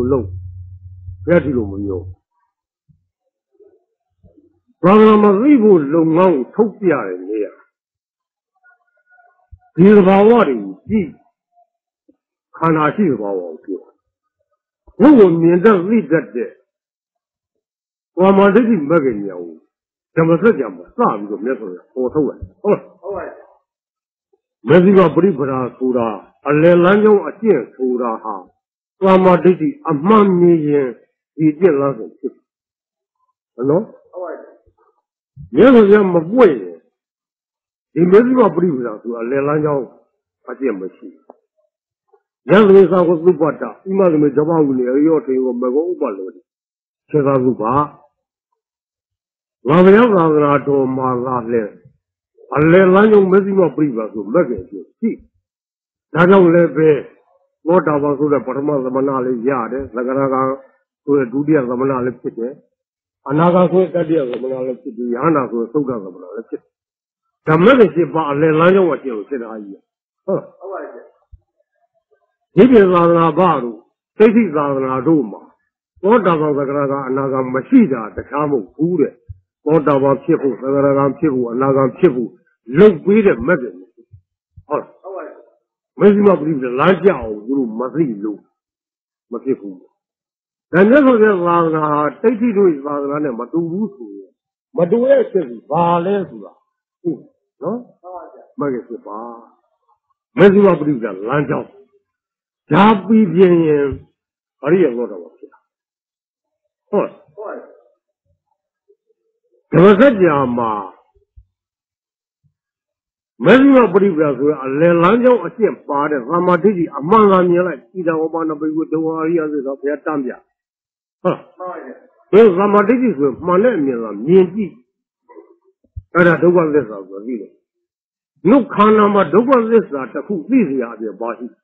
လုံးဘယ်ဒီလိုမပြောဘာသာမသိဖို့လုံငောင်းထုတ်ပြတယ်နေရဒီသဘာဝတွေကြည့်ခန္ဓာရှိသဘာဝကိုပြောဘုရားမြင်တတ်သိတတ်တဲ့ဘာမှဒိဋ္ဌိမဂ္ဂင်ညာကိုဓမ္မစကြာမှာစပြီးတော့မြတ်စွာဘုရားပေါ်ထုတ်တယ်ဟုတ်ပါဘူးမေဇိကပရိပဒါဆိုတာအလယ်လမ်းကြောင်းအကျင့်ဆိုတာဟာဘာမှဒိဋ္ဌိအမှန်မြင်ရင်ဒီကျင့်လမ်းကိုဖြစ်တယ်နော်မြတ်စွာဘုရားမပွင့်ရင်ဒီမေဇိကပရိပဒါဆိုတာအလယ်လမ်းကြောင်းအကျင့်မရှိယံသေသာကိုသုပ္ပတ္တဣမသမေဓမ္မဝိနည်းအရောထေကိုမကောဥပလောတိစေသာသုပါငါဘုရားသာသနာတော်မှာလာလဲအလယ်လမ်းကြောင်းမေဇိကပရိပဒါဆိုမက်ခဲ့ဖြစ်ရှိဒါကြောင့်လည်းပဲသောတာပန်ဆိုတဲ့ပထမသမဏလေးရတယ်သက္ကရာကဆိုတဲ့ဒုတိယသမဏလေးဖြစ်တယ်အနာဂါဆိုတဲ့တတိယသမဏလေးဖြစ်ပြီးယဟနာဆိုတဲ့သုဒ္ဓသမဏလေးဖြစ်ဓမ္မနဲ့ရှိပါအလယ်လမ်းကြောင်းအကျင့်ကိုဖြစ်တာကြီးဟုတ်ပါရဲ့ဒီပြေသာသနာ့ဘာတို့သိသိသာသနာတို့မှာသောတာပန်သက္ကရာကအနာဂါမရှိတာတခြားမဟုတ်ဘူးတဲ့သောတာပန်ဖြစ်ဖို့သက္ကရာကဖြစ်ဖို့အနာဂါဖြစ်ဖို့လုတ်ပေးတဲ့မက်တယ်ဟုတ်လားမေဇိမပရိပဒါလမ်းကြအောင်သူတို့မသိလို့မဖြစ်ဘူး။ဒါနဲ့ဆိုတဲ့သာသနာတိဋ္ဌိတို့သာသနာနဲ့မတူဘူးဆိုရင်မတူရဲ့အချက်ကြီးဘာလဲဆိုတာဟုတ်နော်မကဲဖြစ်ပါမေဇိမပရိပဒါလမ်းကြောင်းဓာပြီးပြင်းရင်အရိယဘောတော်ဖြစ်တာဟုတ်ဓမ္မစကြာမှာမေဇိမပရိပဒါဆိုရင်အလယ်လမ်းကြောင်းအကျင့်ပါတဲ့သမာဓိကြီးအမှန်ကမြင်လိုက်ဤတော်ဘာနပိဝတဝါရိယဆိုတော့ဘုရားတမ်းပြဟုတ်ဒီသမာဓိကြီးဆိုမှန်တဲ့အမြင်ကမြင်ကြည့်အဲ့ဒါဒုက္ခသစ္စာဆိုသိတယ်နှုတ်ခန္ဓာမှာဒုက္ခသစ္စာတစ်ခုသိစရာအပြင်ပါရှိ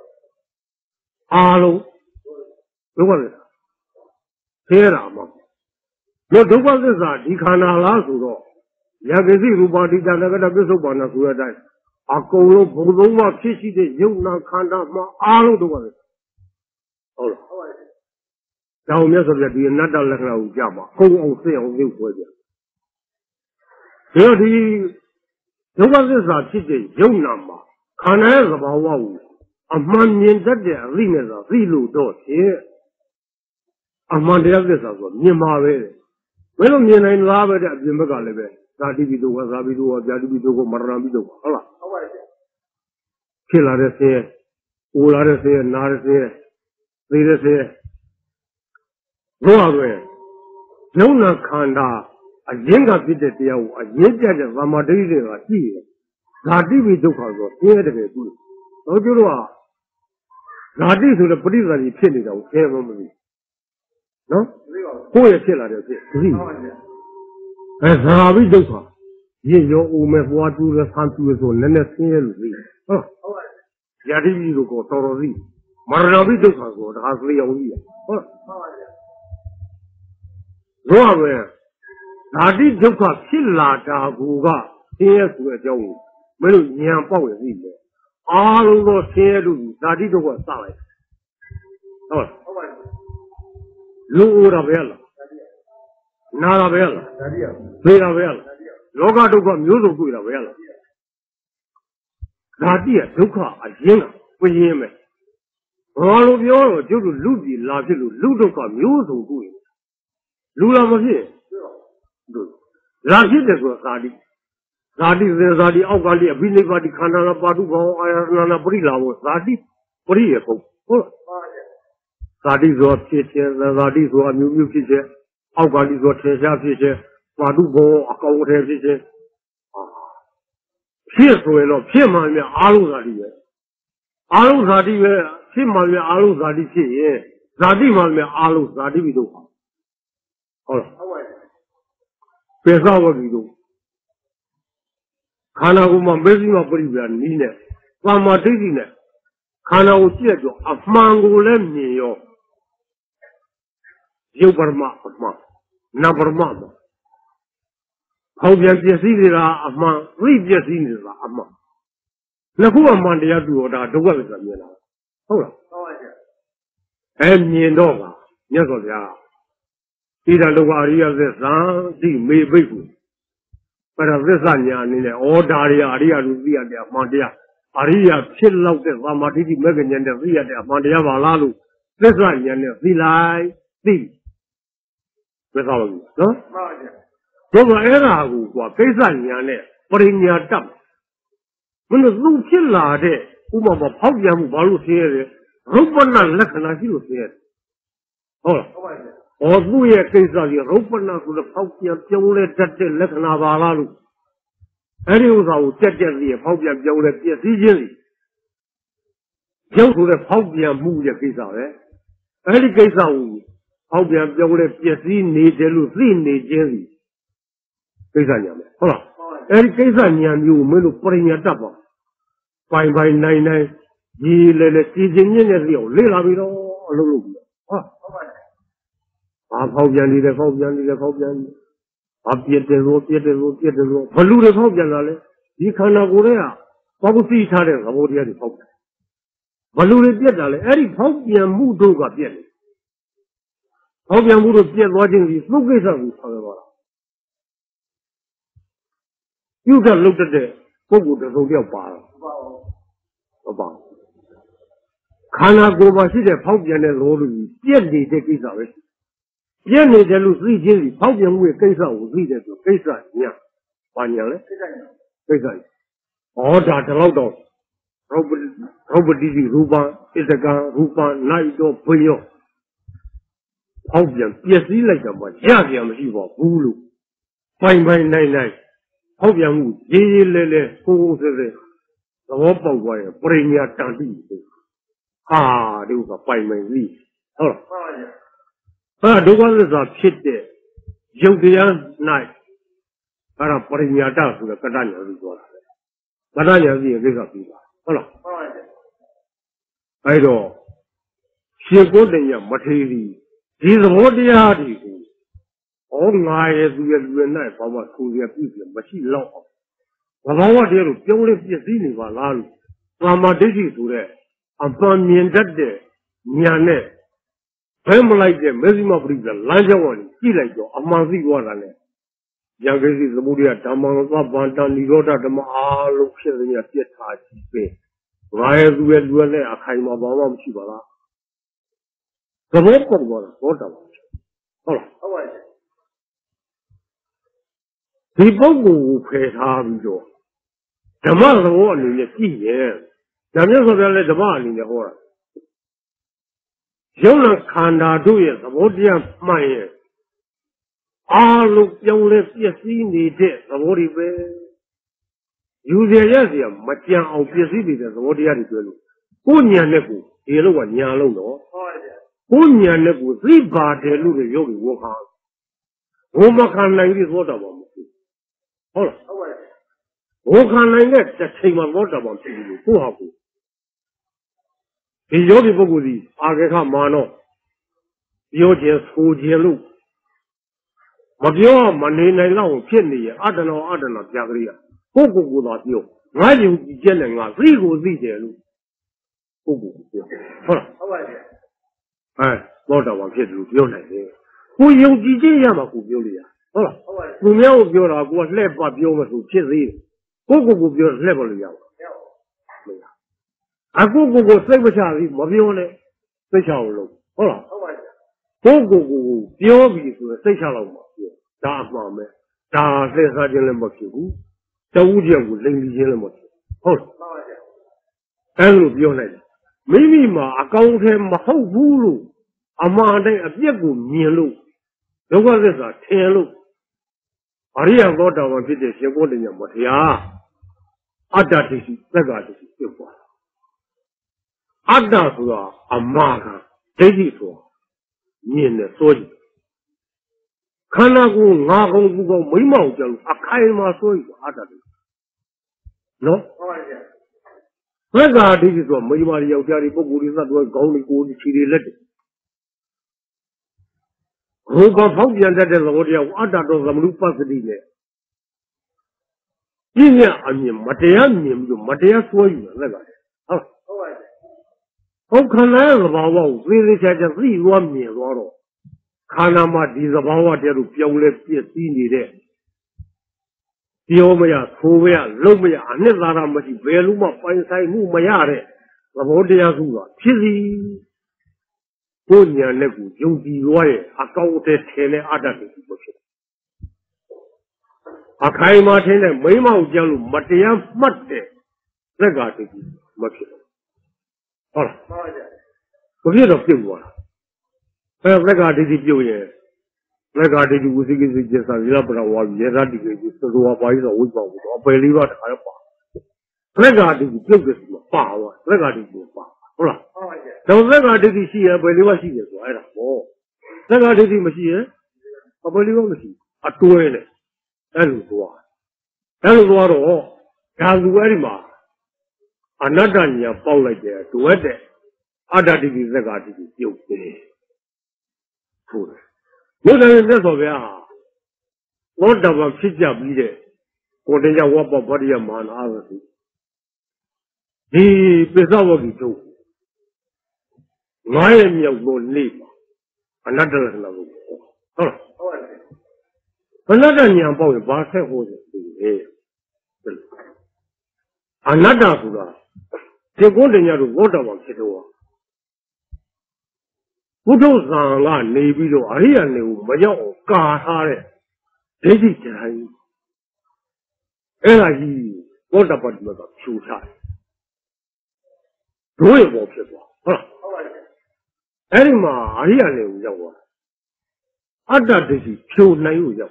အားလုံးဒုက္ခသစ္စာသိရတာမဟုတ်ဒုက္ခသစ္စာဒီခန္ဓာလားဆိုတော့ယဂတိရူပါတိတနဂတပစ္စုပ္ပန္နဆိုတဲ့အတိုင်းအကုန်လုံးဘုံသုံးပါးဖြစ်ရှိတဲ့ယုံနာခန္ဓာမှာအားလုံးတော့ဟုတ်လားဟုတ်ပါဘူး။ဒါမြတ်စွာဘုရားဒီအနတ္တလက္ခဏာကိုကြပါအကုန်အောင်သိအောင်သိခွဲကြ။ဒီဒုက္ခသစ္စာဖြစ်တဲ့ယုံနာမှာခန္ဓာရဲ့သဘာဝကိုအမှန်မြင်တတ်တဲ့အသိနဲ့သာသိလို့တော့ဖြင့်အမှန်တရားသစ္စာဆိုမြင်ပါပဲ။ဘယ်လိုမြင်နိုင်လားပဲတဲ့အပြင်ဘက်ကလည်းပဲဇာတိပိတုဝဇာပိတုဝဗျာတိပိတုကိုမရဏပိတုဟုတ်လားဟုတ်ပါရဲ့ဖြစ်လာတဲ့ဆင်းရဲအိုလာတဲ့ဆင်းရဲနာတဲ့ဆင်းရဲသိတဲ့ဆင်းရဲတို့အဲ့ယုံနာခန္ဓာအရင်ကဖြစ်တဲ့တရားကိုအရင်ပြတဲ့သမာဓိတွေကကြည့်ရင်ဇာတိပိဒုက္ခဆိုဆင်းရဲတကယ်တွေ့တော့ကျတော့ဇာတိဆိုတဲ့ပရိသတ်ကြီးဖြစ်နေတာကိုဆင်းရဲမမသိနော်ကိုယ့်ရဲ့ဖြစ်လာတဲ့ဖြစ်သိဇာပိဒုက္ခရင့်ရောအိုမဲ့ဘွားတူရဆန်းတူဆိုနည်းနည်းဆင်းရဲလို့သိဟုတ်ပါဗျာတိပိတို့ကိုတော်တော်သိမရဏပိဒုက္ခကိုဒါကလေးအောင်ကြီးဟုတ်ပါဗျာတော့ပဲဓာတိဒုက္ခဖြစ်လာတာကူကဆင်းရဲဆိုတဲ့အကြောင်းကိုမင်းတို့ဉာဏ်ပေါက်ရသိတယ်အားလုံးသောဆင်းရဲတို့ဓာတိဒုက္ခစလိုက်ဟုတ်ပါလူအိုတာပဲလားနာတာပဲလားသေတာပဲလားလောကဒုက္ခမျိုးစုံတွေ့တာပဲလားဓာတိကဒုက္ခအရင်ကပြင်းမယ်ဘာလို့ပြောတော့ကျုပ်တို့လူပြည်လာဖြစ်လို့လူဒုက္ခမျိုးစုံတွေ့လူလာမဖြစ်လာဖြစ်တယ်ဆိုတာဇာတိသေဇာတိအောက်ကတိအဘိနိဗ္ဗာတိခန္ဓာပါတုဘောအာယတနာပရိလာဘောဇာတိပရိယေကုန်ဟုတ်ဇာတိဆိုဖြစ်ခြင်းဇာတိဆိုအမျိုးမျိုးဖြစ်ခြင်းအောက်ကတိဆိုထင်ရှားဖြစ်ခြင်းပါတုဘောအကောင်အထည်ဖြစ်ခြင်းဖြစ်ဆိုရင်တော့ဖြစ်မှမြအားလုံးဇာတိပဲအားလုံးဇာတိပဲဖြစ်မှမြအားလုံးဇာတိဖြစ်ရင်ဇာတိမှမြအားလုံးဇာတိပြီတော့ဟုတ်လားဟုတ်ပါပြီပေသဝတိတို့ခန္ဓာကိုယ်မှာမေဇိမပရိပဒါနီးနဲ့ပါမဒိဋ္ဌိနဲ့ခန္ဓာကိုကြည့်တော့အမှန်ကိုလည်းမြင်ရောရုပ်ပရမအမှန်နာပရမဟောပြန်ပစ္စည်းတွေက အမှန်သိပစ္စည်းတွေက အမှန်နှစ်ခုအမှန်တရားတူတော့ဒါဒုက္ခသစ္စာမြင်လာဟုတ်လားဟုတ်ပါဗျာမြင်တော့ကမြတ်စွာဘုရားဣဒံလောကအရိယသစ္စာသိမေဘိက္ခုအဲ့ဒါသစ္စာညာအနေနဲ့ဩဒါရီအရိယလူသိရတဲ့အမှန်တရားအရိယဖြစ်လောက်တဲ့သမာဓိမဂ္ဂဉာဏ်နဲ့သိရတဲ့အမှန်တရားပါလားလို့သစ္စာညာနဲ့သိလိုက်သိသစ္စာပါဘူးနော်မှန်ပါဗျာဘုရားအဲ့ဒါကိုကွာကိစ္စညာနဲ့ပရိညာတပ်မလို့သူဖြစ်လာတဲ့ဥပမာဖောက်ပြန်မှုဘာလို့ဆင်းရဲလဲရုပ်ပဏလက္ခဏာရှိလို့ဆင်းရဲဟုတ်လားဟုတ်ပါဗျာသူ့ရဲ့ကိစ္စကြီးရုပ်ပဏဆိုတော့ဖောက်ပြန်ပြောင်းလဲတတ်တဲ့လက္ခဏာပါလားလို့အဲ့ဒီဥစ္စာကိုတက်တက်ပြီးဖောက်ပြန်ပြောင်းလဲပြည့်စည်ခြင်းစီကျုပ်ဆိုတဲ့ဖောက်ပြန်မှုရဲ့ကိစ္စပဲအဲ့ဒီကိစ္စကိုဖောက်ပြန်ပြောင်းလဲပြည့်စည်နေတယ်လို့သိနေခြင်းစီကိစ္စညာမယ်ဟုတ်လားအဲ့ဒီကိစ္စညာမျိုးမင်းတို့ပရိညာတတ်ပါပိုင်ပိုင်နိုင်နိုင်ဒီလေလေကြည်ကျင်မြင့်တဲ့လျောက်လေ့လာပြီးတော့အလုပ်လုပ်ပြီးတော့ဟုတ်ပါဘူးဘာဖောက်ပြန်နေတယ်ဖောက်ပြန်နေတယ်ဖောက်ပြန်နေဘာပြည့်တယ်လို့ပြည့်တယ်လို့ပြည့်တယ်လို့ဘလူတွေဖောက်ပြန်လာလဲဒီခန္ဓာကိုယ်တွေကဘာကိုသိထားတဲ့သဘောတရားတွေဖောက်ပြန်ဘလူတွေပြည့်တာလဲအဲ့ဒီဖောက်ပြန်မှုတို့ကပြည့်တယ်ဖောက်ပြန်မှုတို့ပြည့်သွားခြင်းဒီသုကိစ္စကိုဆောင်ရပါလားပြုတ်ကလုတ်တဲ့ပုဂ္ဂိုလ်တစ်စုံတစ်ယောက်ပါတော့ဟုတ်ပါခန္ဓာကိုယ်မှာရှိတဲ့ဖောက်ပြန်တဲ့လောလူကြီးပြည့်နေတဲ့ကိစ္စပဲပြည့်နေတယ်လို့သိချင်းစီဖောက်ပြန်မှုရဲ့ကိစ္စကိုသိတယ်ဆိုကိစ္စညာဘာညာလဲကိစ္စညာဒါတလောက်တော့ရုပ်ပတိရူပဣတကံရူပနိုင်တော့ဘယောဖောက်ပြန်ပြည့်စည်လိုက်တာမှရပြန်မရှိပါဘူးလို့ပိုင်နိုင်ဖောက်ပြန်မှုရေးရေးလဲလဲကိုယ်စဲစဲသဘောပေါက်သွားရင်ပရိညာတန်တိဟာဒီကပိုင်ပြီဟုတ်လားဒုက္ခသစ္စာဖြစ်တဲ့ယုတ်တရား၌အဲ့ဒါပရိညာတဆိုတဲ့ကတ္တညာပြီးသွားတာလေကတ္တညာပြီးရင်ကိစ္စပြီးပါဟုတ်လားအဲ့တော့ရှင်ကိုယ်တည်းမထေရီဒီသဘောတရားတွေကိုငါရဲ့သူရဲ့လူရဲ့၌ဘာမှဆိုရပြည့်ပြမရှိတော့အောင်သဘောတရားလို့ပြောင်းလဲပြည့်စည်နေပါလားလို့သာမဒိဋ္ဌိဆိုတဲ့အပံမြင်တတ်တဲ့ဉာဏ်နဲ့ဘယ်မလိုက်တဲ့မေဇိမပရိစ္ဆလမ်းကြောင်းကိုကြည့်လိုက်တော့အမှန်သိသွားတာနဲ့ယံကိစီသမုဒိယဓမ္မသဗ္ဗန္တနိရောဓဓမ္မအားလုံးဖြစ်နေရပြတ်ထားကြည့်ပဲငါရဲ့သူရဲ့လူရဲ့အခိုင်မှာဘာမှမရှိပါလားသဘောပေါက်သွားတာဘောတာပါဟုတ်လားဟုတ်ပါရဲ့ဒီပုဂ္ဂိုလ်ကိုဖယ်ထားပြီးတော့ဓမ္မသဘောအနေနဲ့ကြည့်ရင်ဓမ္မဆိုပြလဲဓမ္မအနေနဲ့ဟောတာယုံနာခန္ဓာတို့ရဲ့သဘောတရားမှန်ရဲ့အားလုံးပြောင်းလဲပြည့်စည်နေတဲ့သဘောတွေပဲယူရရစရာမကြံအောင်ပြည့်စည်နေတဲ့သဘောတရားတွေပြောလို့ကိုညာနဲ့ကိုဒီလောက်ကညာလုံးတော့ဟုတ်ပါဗျာကိုညာနဲ့ကိုသိပါတယ်လို့ရုပ်ကိုဝခါဝမခံနိုင်ပြီးသောတာပန်မဖြစ်ဟုတ်လားဟုတ်ပါဗျာဝခံနိုင်တဲ့တစ်ချိန်မှာသောတာပန်ဖြစ်ပြီးကိုဟာကိုဒီယောဂီပုဂ္ဂိုလ်ဒီအာဂခမာနောပြောခြင်းဆိုခြင်းလို့မပြောမနေနိုင်တော့ဖြစ်နေရအတ္တနောပြကလေးကကိုယ်ကိုယ်သာပြောငါယုံကြည်ချက်နဲ့ငါသိကိုသိတယ်လို့ကိုယ်ကိုယ်ပြောဟုတ်လားဟုတ်ပါရဲ့သောတာပန်ဖြစ်တယ်လို့ပြောနိုင်တယ်ကိုယုံကြည်ချက်ရမှာကိုပြောလို့ရဟုတ်လားဟုတ်ပါရဲ့သူများကိုပြောတာကိုလှည့်ပတ်ပြောမှဆိုဖြစ်သေးတယ်ကိုယ်ကိုယ်ပြောလှည့်ပတ်လို့ရပါမရအခုကိုစိတ်မချဘူးမပြောနဲ့စိတ်ချအောင်လုပ်ဟုတ်လားဟုတ်ပါရဲ့ကိုပြောပြီးဆိုရင်စိတ်ချလောက်မှာပြောဒါအမှန်ပဲဒါသက်စားခြင်းလည်းမဖြစ်ဘူးတဝူးချက်ကိုလိမ်ပြီးခြင်းလည်းမဖြစ်ဟုတ်လားမှန်ပါရဲ့အဲ့လိုပြောလိုက်တယ်မိမိမှာအကောင်းထဲမဟုတ်ဘူးလို့အမှန်တိုင်းအပြစ်ကိုမြင်လို့ဒုက္ခသစ္စာထင်လို့အရိယသောတာပန်ဖြစ်တဲ့ရှင်ကိုယ်တည်းမတရားအတ္တဒိဋ္ဌိသက္ကာဒိဋ္ဌိပြုတ်သွားအတ္တဆိုတာအမှားကဒိဋ္ဌိဆိုတာမြင်တယ်စိုးကြည့်ခန္ဓာကိုယ်ငါကောင်ဘူးကောင်မိမောင်ကြောင့်အခိုင်မှာစိုးကြည့်အတ္တဒိဋ္ဌိနော်ဟုတ်ပါရဲ့သက္ကာဒိဋ္ဌိဆိုတာမိမာရီယောက်ျားတွေပုဂ္ဂိုလ်တွေသတ္တဝါခေါင်းတွေကိုယ်တွေခြေတွေလက်တွေရူပဖောက်ပြန်တတ်တဲ့သဘောတရားကိုအတ္တတော်သမနုပသတိနဲ့ပြည့်ညအမြင်မတရားမြင်ပြီးတော့မတရားဆွဲယူတယ်လက်ကဟုတ်ပါရဲ့好看来是把我为了现在自己我灭了了，看他妈第是把我这都标来别地里的，标么呀，粗么呀，肉么呀，那咋他妈是白路嘛，半山路么呀的，我这样说啊，其实过年那个有地罗的，搞在天的阿达的不是，开马天的眉毛角路没这样没的，那个这个没去。好了，我别说别过了，那个这个表演，那个这个我这个是介绍，你那不让我别他这个就是说不好意思，我讲我白里边他也发，那个这个表个什么发我，那个这个发，好了，然后那个这个戏白里边戏也做了，那个这个没戏，白里边没戏，对嘞，那就多了，假如我的嘛。那咱也包了些多的，这个这个有的，是的。我在那说边啊，我这么皮夹皮的，我人家我把这些马拿着去，你别让我给走，我也没有我累嘛，那这是那个好了，那咱也包的把菜货的，那这是个。结果人家都我这往前头啊，不走上啊，那边就哎呀，那没叫干啥的，这是这样。我这把那个抽下来，我也没骗过，好了。嘛，哎呀，那叫我，这是抽那有叫，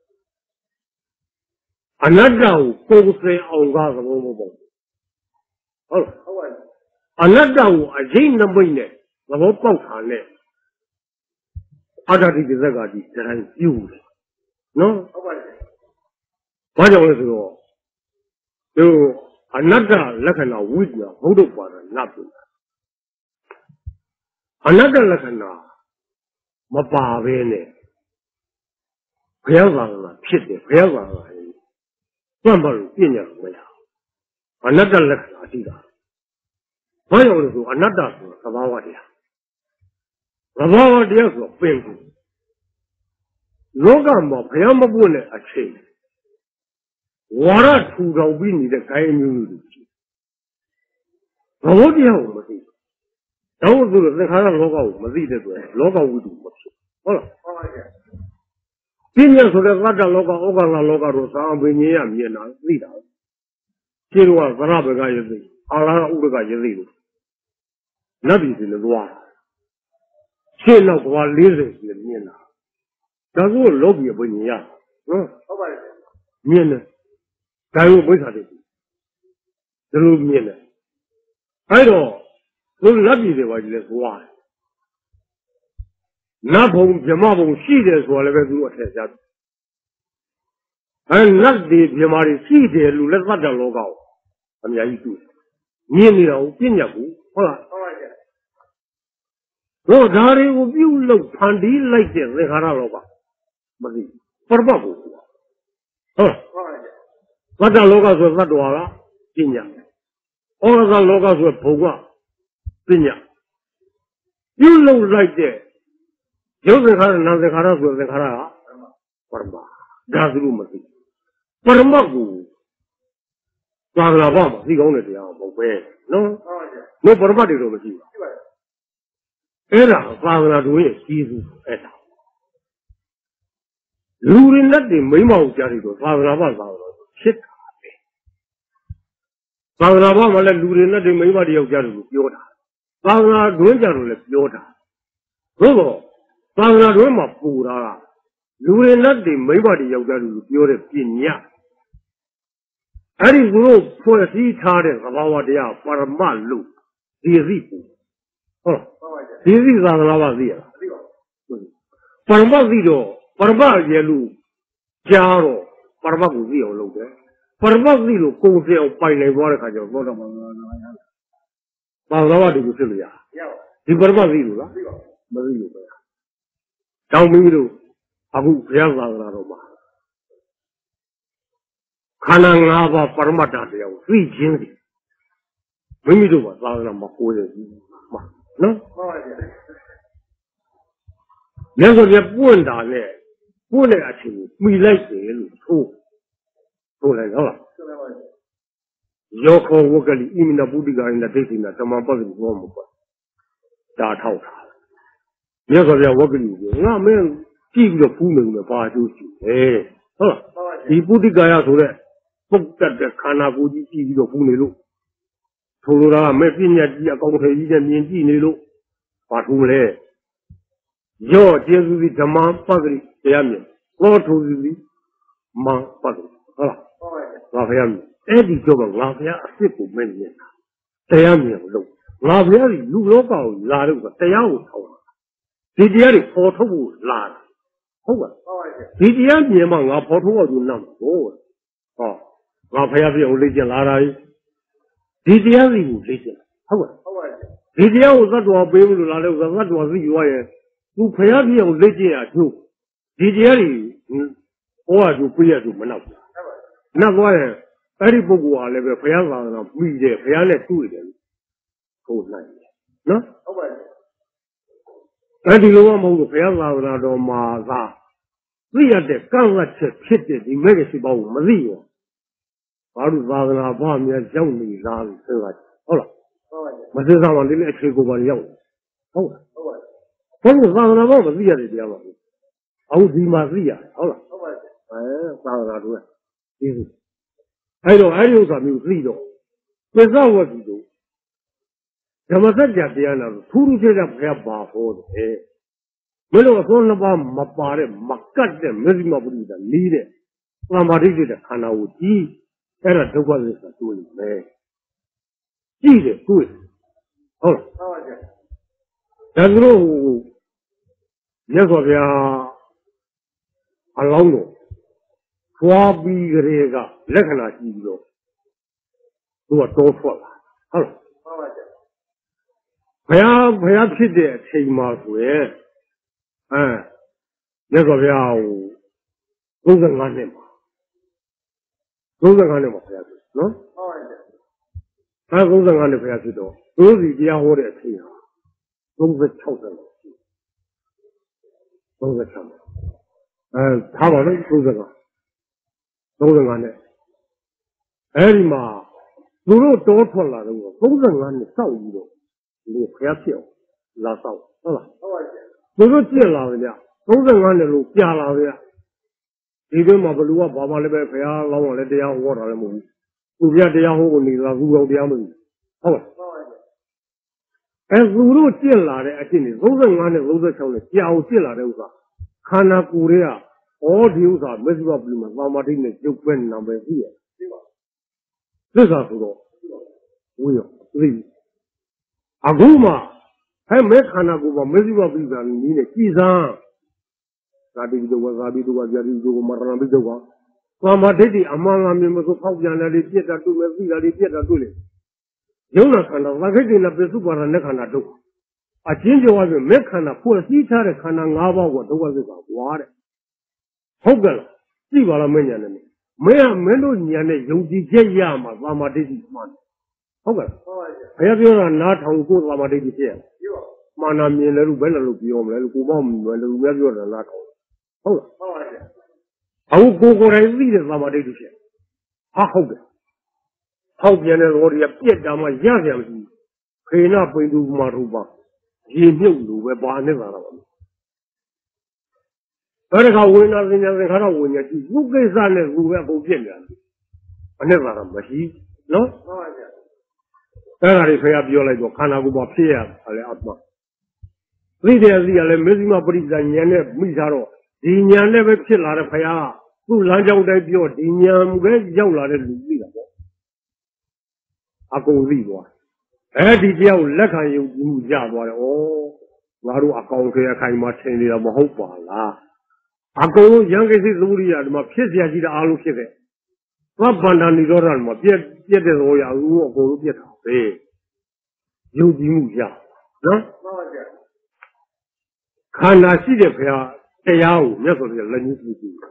那叫公司熬干什么不？好了，那叫我人那么呢，我报产呢，这个这还有的，喏，我讲的时候，就那看到位置好多把人那边，那看到没把位呢，不要让了，撇的不要让了，专门变成什么呀？那看到这个。我讲的时候，那是什么话的呀？什么话的是变故。如果没培养不过来，切，我那出招比你的该牛牛的多。我的我们是，然后这个人看到老高，我们自己的多，老高为主不是。好了，今年说的俺这老高，我讲那老高都300年也没拿累的，这个话300个也是，200个也是。那必须得多，现在我20岁年了，但是我老也不一样，面呢，但我没啥的，这路面呢，还有，我那必须我就得多，那碰别马碰细的说那个是我才下，那的别马的细的路那啥叫老高，他们家一住，面了变家股，好了。我家里我有老盘地来的，你看那老板，没事，不是不过，我这老板说他多了，今年，我这老板说不过，今年，有老来的，就是看那是看那说是看那啊，不是吧？家里没事，不是不过，抓个老板嘛，你讲的这样不会，喏，我不是把这个没事。发生了多些技术，路人那的眉毛家里头发生了切他的，发生了嘛来路人那的眉毛的要家里头标他，发生了多家里头标他，如果发生了多嘛不他了，路人那的眉毛的要家里头标的变样，如果破西他的什么话的呀，把他慢路，第一步。第一啥子老板子了？把把子了，把也路加了，把股子有路的，把子了公司要摆来我的看就我他妈把老板这个是了呀？你把子了，没有的呀。张明路阿姑不要啥子那种嘛，看那俺把这样最近的，没有吧？啥子那么活的嘛。 နော်မြတ်စွာဘုရားပွင့်တာနဲ့ပွင့်တဲ့အချိန်ကိုမှီလိုက်တယ်လို့ဆိုလိုက်ဟုတ်လားယောခောဝကလိဣမိနပုဒ္ဓိကာယနာဒိဋ္ဌိနာဓမ္မပတ္တိဘောမပေါ့ဒါထောက်တာမြတ်စွာဘုရားဝကလိကိုငါမင်းကြည့်ပြီးတော့ဖူးနေတယ်ဘာအကျိုးရှိလဲဟုတ်လားဒီပုဒ္ဓိကာယဆိုတဲ့ပုတ်တက်တဲ့ခန္ဓာကိုယ်ကြီးကြည့်ပြီးတော့ဖူးနေလို့ထိုလိုတာမဲ့ပညာကြီးအကောင်ထည်ကြီးနဲ့မြင်ကြည့်နေလို့ဘာထူးမလဲယောကျေစုသည်ဓမ္မပတ္တိတရားမြင်သောထူသည်မန်ပတ္တိဟုတ်လားငါဘုရားမြင်အဲ့ဒီတော့ငါဘုရားအစ်စ်ကိုမမြင်တာတရားမြင်လို့ငါဘုရားဒီလူလောကကိုလာလို့တရားကိုထောက်တာဒီတရားတွေပေါ်ထုတ်ဖို့လာတာဟုတ်ပါဒီတရားမြင်မှငါပေါ်ထုတ်အောင်ယူနမ်းဟုတ်ဟောငါဘုရားပြည့်အောင်လေ့ကျင့်လာတာဒီတရားစီကိုလေ့ကျင့်ဟုတ်ပါဒီတရားကိုသတ္တဝါပေးလို့လာလို့သတ္တဝါသိရွာရဲ့သူဘုရားပြည့်အောင်လေ့ကျင့်ရကျိုးဒီတရားတွေဟောရကျိုးပြည့်ရကျိုးမနောက်ဘူးနောက်သွားရင်အဲ့ဒီပုဂ္ဂိုလ်ကလည်းပဲဘုရားသာသနာပြီးတယ်ဘုရားနဲ့တွေ့တယ်ဟုတ်နိုင်တယ်နော်ဟုတ်ပါဘူးအဲ့ဒီလိုမှမဟုတ်ဘူးဘုရားသာသနာတော်မှာသာသိရတဲ့ကံကချက်ဖြစ်တဲ့ဒီမဲ့ရှိပေါ့မသိရောဘာလို့သာသနာ့ဘာများရောက်နေလားဆိုတာဟုတ်လားဟုတ်ပါဘူးမသိစားမှလည်းအခြေကိုပါရောက်ဟုတ်လားဟုတ်ပါဘူးဘာလို့သာသနာ့ဘာမသိရတဲ့တရားပါဘူးအခုဒီမှာသိရတယ်ဟုတ်လားဟုတ်ပါဘူးသာသနာတော်ကဒီအဲ့တော့အဲ့ဒီဥစ္စာမျိုးသိတော့ပစ္စဝတ်ကြီးတို့ဓမ္မစကြာတရားနာထူးထူးခြားခြားဘုရားပါဟောတယ်မင်းတို့အဆုံးနှစ်ပါးမပါတဲ့မကတ်တဲ့မဇ္ဈိမပုရိသနီးတဲ့သမာဓိတဲ့ခန္ဓာကိုကြည့်အဲ့ဒါဒုက္ခသစ္စာတွေ့နေမယ်ကြည့်တယ်တွေ့ဟုတ်လားဟုတ်ပါဗျာဒါသူတို့မြတ်စွာဘုရားအလောင်းတော်ဖွာပြီးကြတဲ့ကလက္ခဏာကြည့်ပြီးတော့သူကတောထွက်လာဟုတ်လားဟုတ်ပါဗျာဘုရားဖြစ်တဲ့အချိန်မှာဆိုရင်မြတ်စွာဘုရားကို35နှစ်မှာ35နှစ်မှာဘုရားဖြစ်နော်ဟုတ်ပါဗျာ35နှစ်ဘုရားဖြစ်တော့သူစီတရားဟောတဲ့အချိန်ဟာ36နှစ်36ထားပါလို့35နဲ့အဲဒီမှာသူတို့တောထွက်လာတော့35နှစ်စောက်ပြီးတော့ဒီဖျားဖြစ်အောင်လာစောက်ဟုတ်လားဟုတ်ပါဗျာသူတို့ပြက်လာကြ35နှစ်လို့ကြာလာကြဒီလိုမှဘလူကဘာမှလည်းပဲဖျားလောင်းအောင်လည်းတရားဟောတာလည်းမဟုတ်ဘူးသူပြတရားဟောကိုနေလာသူတော်တရားမဟုတ်ဘူးဟုတ်လားဟုတ်ပါဗျာသူတို့ပြက်လာတဲ့အချင်းတွေ35နဲ့36နဲ့ကြာအောင်ပြက်လာတဲ့ဥစ္စာခန္ဓာကိုယ်တွေကဒီဥစ္စာမစ္စဝပလူမှာသာမတိနဲ့ကျုပ်ပဲနာပဲသိရသစ္စာဆိုတော့ဝေးရောသိအခုမှမဲခန္ဓာကိုယ်မှာမစ္စဝပလူကနီးနဲ့ကြည်စမ်းသာတိတုဝဇာတိတုဝဇာတိတုမရဏပိတုကသာမတိတိအမှန်ကမြင်မဆိုဖောက်ပြန်တယ်ပြက်တာတွေ့မယ်သိတာလေးပြက်တာတွေ့လေယုံနာခန္ဓာသခိတ္တိနဲ့ပစ္စုပါဒနဲ့ခန္ဓာဒုက္ခအချင်းကျော်ဆိုမဲခန္ဓာဖွဲ့စည်းထားတဲ့ခန္ဓာ၅ပါးကဒုက္ခသစ္စာဝါတဲ့ဟုတ်ကဲ့လားသိပါလားမင်းညာနဲ့မင်းတို့ညာနဲ့ယုံကြည်ချက်ရမှာသာမတိတိမှန်ဟုတ်ကဲ့ဟုတ်ပါရဲ့ဘုရားပြောတာနားထောင်ကိုသာမတိတိဖြစ်ရမှန်တာမြင်တယ်လို့ဘယ်နဲ့လို့ပြောမလဲလို့ကိုမောက်မြင်တယ်လို့များပြောတာနားထောင်ဟုတ်လားဟုတ်ပါရဲ့အခုကိုယ်တိုင်သိတဲ့သာမတိတိဖြစ်ဟုတ်ကဲ့ဟောက်ပြန်တဲ့တော်တွေကပြက်တာမှရကြမရှိခေနပိန်သူမာရူပါရေမြုပ်လို့ပဲဘာနဲ့သာတော့ဘယ်တခါဝိညာဉ်သင်္ညာသင်္ခါရဝိညာဉ်ကြီးသူ့ကိစ္စနဲ့သူပဲပုံပြစ်နေတယ်အနဲ့သာတော့မရှိနော်ဟုတ်ပါဗျာအဲ့ဒါတွေဖခင်ပြောလိုက်တော့ခန္ဓာကိုယ်မှာဖြစ်ရတယ်လေအတ္တသိတယ်သိရလဲမဇ္ဈိမပရိစ္ဆာဉာဏ်နဲ့မိသားတော့ဒီဉာဏ်နဲ့ပဲဖြစ်လာတဲ့ဖခင်ကသူ့လမ်းကြောင်းတိုင်းပြောဒီဉာဏ်ပဲရောက်လာတဲ့လူသိတာပေါ့အကုန်သိသွားဒီတရားကိုလက်ခံယုံကြည်မှုရသွားတယ်ငါတို့အကောင်ခဲအခိုင်မှာထင်နေတာမဟုတ်ပါလားအကုန်လုံးရံကိစ္စသမုဒိယဒီမှာဖြစ်เสียကြီးတဲ့အားလုံးဖြစ်တဲ့သဗ္ဗန္တနိရောဓမှာပြက်တဲ့သဘောရဘူးအကုန်လုံးပြက်တာပဲယုံကြည်မှုရနော်မှန်ပါဗျာခန္ဓာရှိတဲ့ဘုရားတရားကိုမြတ်စွာဘုရားလက်ညှိုးပြုတယ်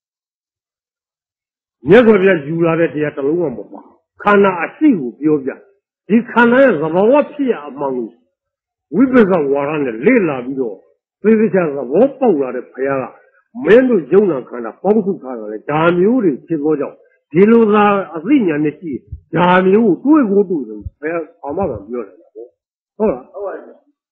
မြတ်စွာဘုရားယူလာတဲ့တရားတစ်လုံးမှမပါခန္ဓာအရှိကိုပြောပြဒီခန္ဓာရဲ့သဘောဖြစ်ရအမှန်ကိုဝိပဿနာဝါဒနဲ့လေ့လာပြီးတော့သိသိချာသဘောပေါက်လာတဲ့ဘုရားကမင်းတို့ယုံနာခန္ဓာပေါင်းစုထားတယ်ဒါမျိုးတွေဖြစ်သောကြောင့်ဒီလိုသာအသိဉာဏ်နဲ့ရှိဒါမျိုးကိုတွေးဖို့ဆိုဘယ်အောင်မှမပြောနိုင်ဘူးဟုတ်လားဟုတ်ပါဘူး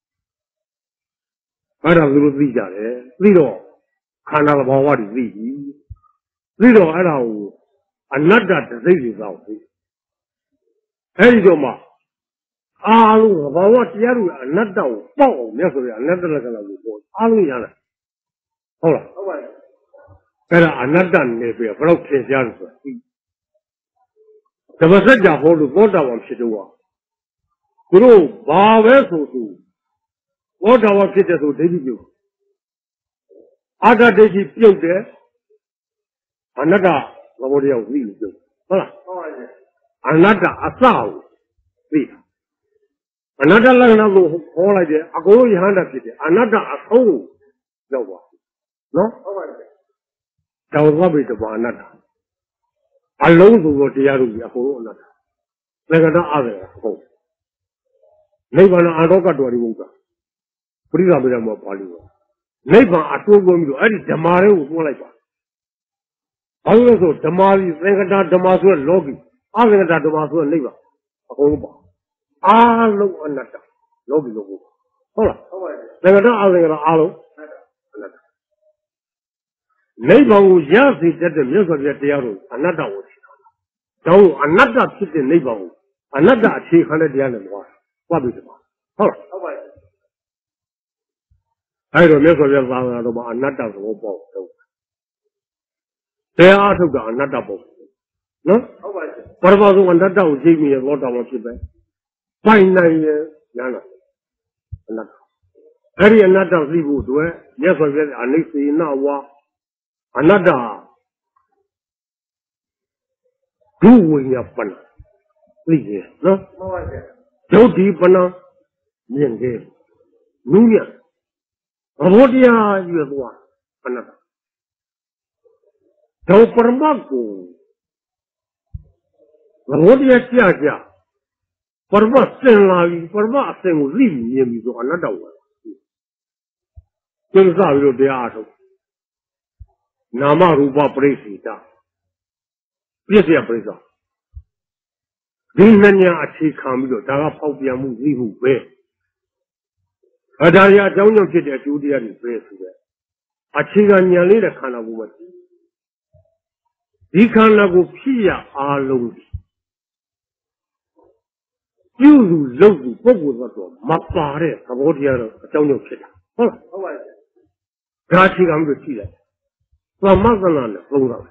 အဲ့ဒါသူတို့သိကြတယ်သိတော့ခန္ဓာသဘာဝတွေသိပြီသိတော့အဲ့ဒါကိုအနတ္တတစိတ်တွေသောသိအဲ့ဒီတော့မှအားလုံးသဘာဝတရားတွေအနတ္တကိုပေါက်အောင်မြတ်စွာဘုရားအနတ္တလက္ခဏာကိုပေါ်အားလုံးရလာဟုတ်လားဟုတ်ပါဘူးအဲ့ဒါအနတ္တနေပြီဘယ်တော့ထင်ရှားလဲဆိုတာဓမ္မစကြာဟောလို့သောတာပန်ဖြစ်တော့သူတို့ဘာပဲဆိုသောတာပန်ဖြစ်တဲ့ဆိုဒိဋ္ဌိပြုအာတဒိဋ္ဌိပြုတ်တယ်အနတ္တသဘောတရားကိုသိလို့ပြုတ်ဟုတ်လားဟုတ်ပါဘူးအနတ္တအစကိုသိတာအနတ္တလက္ခဏာကိုဟောလိုက်တယ်အကုန်လုံးယဟန္တာဖြစ်တယ်အနတ္တအဆုံးကိုရောက်သွားနော်ဟုတ်ပါဘူးတောင်သဗ္ဗေတဘာအနတ္တအလုံးစုံသောတရားတို့ကြီးအကုန်လုံးအနတ္တသက္ကတအဘေဟုတ်နိဗ္ဗာန်အာရောကတော်ဒီဘုရားပရိသဗေဒမှာပါဠိတော်နိဗ္ဗာန်အတိုးကုန်ပြီးတော့အဲ့ဒီဓမ္မတွေကိုတွန်းလိုက်ပါဘာလို့လဲဆိုဓမ္မကြီးသက္ကတဓမ္မဆိုတဲ့လောကီအသက္ကတဓမ္မဆိုတဲ့နိဗ္ဗာန်အကုန်လုံးပါအားလုံးအနတ္တလောကီလောကဟုတ်လားဟုတ်ပါတယ်သက္ကတအသက္ကတအားလုံးအနတ္တနိဗ္ဗာန်ကိုရစေတတ်တဲ့မြတ်စွာဘုရားတရားတော်အနတ္တကိုရှိတာ။ဒါကိုအနတ္တဖြစ်တဲ့နိဗ္ဗာန်ကိုအနတ္တအခြေခံတဲ့တရားနဲ့သွားပြီတမဟုတ်လားဟုတ်ပါဘူးအဲ့တော့မြတ်စွာဘုရားသာသနာတော်မှာအနတ္တသဘောပေါက်တော့တရားထုတ်တာအနတ္တပေါ့နော်ဟုတ်ပါဘူးပရမဆုံးအနတ္တကိုကြိတ်မိရသောတာပန်ဖြစ်ပဲပိုင်နိုင်ရညာနာအနတ္တအဲ့ဒီအနတ္တသိဖို့အတွက်မြတ်စွာဘုရားအနိစ္စနဝါအနတ္တဒုဝိညာပဏသိရနော်မှန်ပါဗျာဒုတိပဏမြင်တယ်နူးညံ့သဘောတရားရွယ်သွားအနတ္တဒုပရမတ်ကိုသဘောတရားကြပရမတ်စင်လာပြီပရမတ်အစင်ကိုသိမြင်ပြီဆိုအနတ္တဝင်ကျင်းစားပြီးတော့တရားအထုတ်နာမရူပပရိစ္ဆေတပြည့်စရာပရိစ္ဆေဒီနှညာအခြေခံပြီးတော့ဒါကဖောက်ပြန်မှုသိမှုပဲအဒါရအကြောင်းကြောင့်ဖြစ်တဲ့အကျိုးတရားတွေပဲဆိုတဲ့အခြေခံဉာဏ်လေးတဲ့ခန္ဓာကိုယ်မှာဒီခန္ဓာကိုဖြစ်ရအားလုံးပြုလူလုပ်လူပုဂ္ဂိုလ်တော့မပါတဲ့သဘောတရားတော့အကြောင်းကြောင့်ဖြစ်တာဟုတ်လားဟုတ်ပါရဲ့ဒါအခြေခံပြီးကြည့်လိုက်သမသနာနဲ့သုံးတာဒါ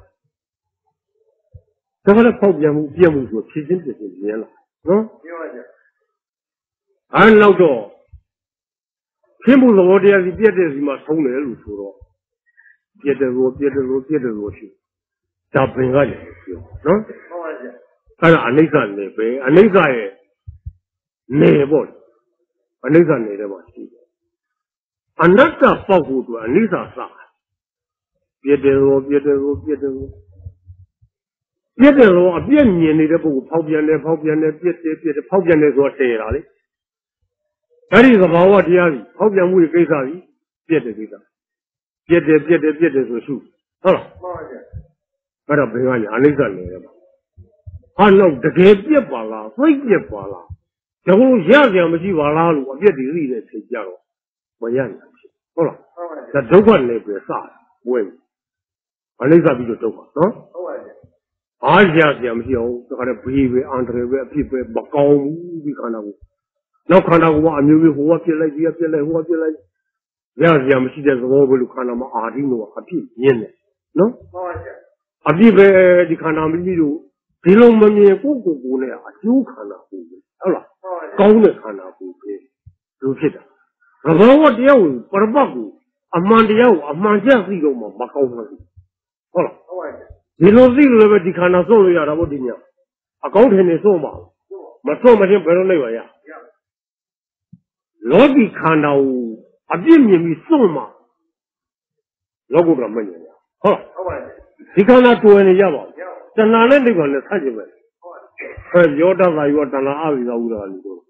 ကလည်းပေါက်ပြန်မှုပြည့်မှုဆိုဖြစ်ချင်းမြင်လာနော်ပြောပါကြအဲ့နောက်တော့ဖြစ်မှုသဘောတရားစီပြည့်တဲ့စီမှာဆုံးတယ်လို့ဆိုတော့ပြည့်တယ်လို့ရှိဒါပင်ကလည်းပြောနော်ဟုတ်ပါကြအဲ့ဒါအနိစ္စနေပဲအနိစ္စရဲ့နေပေါ့အနိစ္စနေတဲ့မှာရှိတယ်အနတ္တပေါက်ဖို့အတွက်အနိစ္စစပြည့်တယ်လို့အပြည့်မြင်နေတဲ့ပုဂ္ဂိုလ်ဖောက်ပြန်တယ်ပြည့်တယ်ဖောက်ပြန်တယ်ဆိုတော့တည်တာလေအဲ့ဒီသဘာဝတရားကြီးဖောက်ပြန်မှုရဲ့ကိစ္စကြီးပြည့်တယ်ကိစ္စပြည့်တယ်ဆိုရှုဟုတ်လားမှန်ပါဗျာအဲ့တော့ဘယ်ကညာအနိစ္စနေတယ်ပါဟာတော့တကယ်ပြည့်ပါလားသိပြည့်ပါလားဒါကိုရကြမရှိပါလားလို့အပြည့်တည်သိတဲ့ချိန်ကြတော့မရနိုင်ဘူးဟုတ်လားဒါဒုက္ခနဲ့ပဲစဝဲအနိစ္စပြီးတော့ဒုက္ခနော်ဟုတ်ပါရဲ့အားရစရာမရှိအောင်ဒါကြတဲ့ဘေးပဲအန္တရာယ်ပဲအဖြစ်ပဲမကောင်းဘူးဒီခန္ဓာကိုနောက်ခန္ဓာကိုအမျိုးမျိုးဟိုကပြစ်လိုက်ဒီကပြစ်လိုက်ဟိုကပြစ်လိုက်ရစရာမရှိတဲ့သဘောပဲလို့ခန္ဓာမှာအာဓိလို့အဖြစ်မြင်တယ်နော်ဟုတ်ပါရဲ့အပြစ်ပဲဒီခန္ဓာမိမိတို့ဒီလိုမမြင်ကိုယ်နဲ့အကျိုးခန္ဓာဟုတ်ပဲဟုတ်လားကောင်းတဲ့ခန္ဓာကိုပဲလူဖြစ်တာသဘောဝတရားကိုပရပတ်ကိုအမှန်တရားကိုအမှန်ကျသိတော့မှမကောင်းဘူးဟုတ်လားဟုတ်ပါရဲ့ဒီလိုသိလို့လည်းဒီခန္ဓာစွန့်လို့ရတာပေါ့ဒီညအကောင်းထင်နေစွန့်ပါမစွန့်မချင်းဘယ်လိုလိုက်ပါရလောကီခန္ဓာကိုအပြစ်မြင်ပြီးစွန့်မှလောကုတ္တရာမဉ္ဇဉ်ရဟုတ်ပါရဲ့ဒီခန္ဓာတွယ်နေရပါတဏှာနဲ့နိဗ္ဗာန်နဲ့ဆန့်ကျင်ပဲယောတသာယောတဏှာအဝိဇ္ဇာဥဒ္ဒါလို့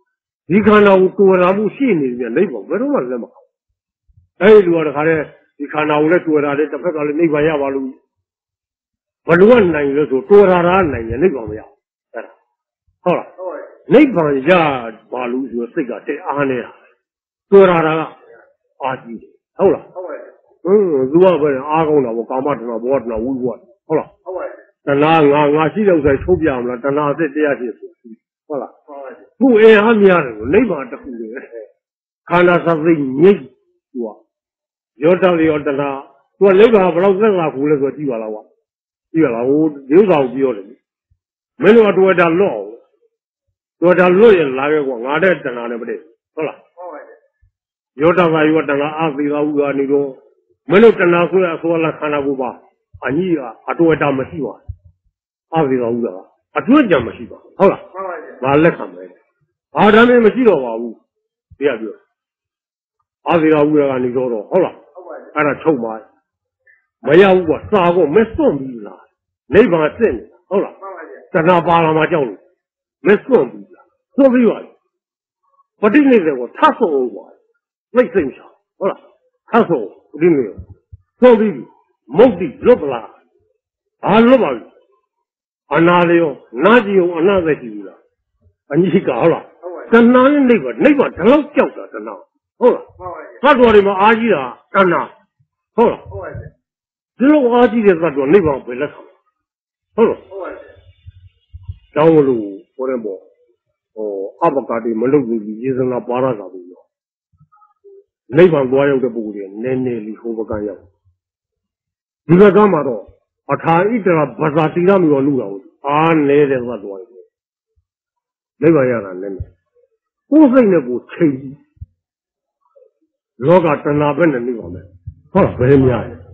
ဒီခန္ဓာကိုတော်တာမှုရှိနေတယ်နိဗ္ဗာန်ဘယ်တော့မှလက်မခံအဲ့ဒီလိုကတခါတည်းဒီခန္ဓာကိုလည်းတော်တာလေတစ်ဖက်ကလည်းနိဗ္ဗာန်ရပါလို့ဘယ်လိုကနိုင်လဲဆိုတော်တာနိုင်ရင်နိဗ္ဗာန်မရအဲ့ဒါဟုတ်လားနိဗ္ဗာန်ရပါလို့ဆိုစိတ်ကတဲ့အားနေတာတော်တာကအားကြီးတယ်ဟုတ်လားဟုတ်ပါဘူးသူကပဲအားကောင်းတာပေါ့ကာမတဏဘောတဏဝိဘဝဟုတ်လားဟုတ်ပါဘူးတဏငါရှိတဲ့ဥစ္စာထုတ်ပြမလားတဏအစစ်တရားရှိဟုတ်လားခုအင်းအားများတယ်နိဗ္ဗာန်တစ်ခုလေခန္ဓာသသိငြိမ့်သူကရောတလျောတဏသူကနိဗ္ဗာန်ဘယ်လောက်သက်သာခုလဲဆိုကြည့်ပါလားကွာကြည့်ရလားဟိုဒီဥစ္စာကိုပြောတယ်မင်းတို့အတွေ့အတာလွတ်အောင်တော်တာလွတ်ရင်လာခဲ့ကွာငါတဲ့တဏနဲ့မတည့်ဟုတ်လားဟုတ်ပါရဲ့ရောတသာယောတဏအာသီသာဥဟာနေတော့မင်းတို့တဏဆိုရအစောလာခန္ဓာကိုယ်ပါအညီကအတွေ့အတာမရှိပါအာသီသာဥဟာအတွေ့အကြံမရှိပါဟုတ်လားဟုတ်ပါရဲ့ငါလက်ခံမယ်ဘာတမ်းမရှိတော့ပါဘူးတရားပြောအာသီသာဥဟာကနေတော့ဟုတ်လားဟုတ်ပါရဲ့အဲ့ဒါချုပ်ပါမရဘူးကွာစာကောမစွန့်ဘူးလားနိဗ္ဗာန်စစ်နေဟုတ်လားဟုတ်ပါရဲ့တဏပါလာမှာကြောက်လို့မစွန့်ဘူးလားစွန့်ပြီးပါပဋိနိဒေကိုထပ်ဆုံးပါလိုက်စိတ်ချဟုတ်လားထပ်ဆုံးပဋိနိဒေစွန့်ပြီးမုတ်တိလွတ်ပလားဘာလွတ်ပါလဲအနာလျောနာကြည့်အောင်အနာသက်ကြည့်ဘူးလားအညီကဟုတ်လားတဏှာနဲ့နိဗ္ဗာန်ဒီလောက်ကြောက်တာတဏှာဟုတ်လားသတ္တဝါတွေမှာအားကြီးတာတဏှာဟုတ်လားဟုတ်ပါရဲ့ဒီလိုအားကြီးတဲ့သတ္တဝါနိဗ္ဗာန်ပဲလက်ခံဟုတ်လားဟုတ်ပါရဲ့တောင်းလို့ပေါ်တယ်ပေါ့အဘကာတိမလုပ်ဘူးရေစနာပါရတာဘူးရောနိဗ္ဗာန်သွားရောက်တဲ့ပုဂ္ဂိုလ်တွေနည်းနည်းလေးဟိုဘကရောက်ဒီဘကမှာတော့အထာဣတရာဘာသာတိရမျိုးလို့တော့အားနေတဲ့သတ်သွားတယ်နိဗ္ဗာန်ရတာလည်းကိုယ်စိတ်နဲ့ကိုယ်ချိန်လောကတဏှာပဲနဲ့နိဗ္ဗာန်ပဲဟုတ်လားဘယ်များလဲ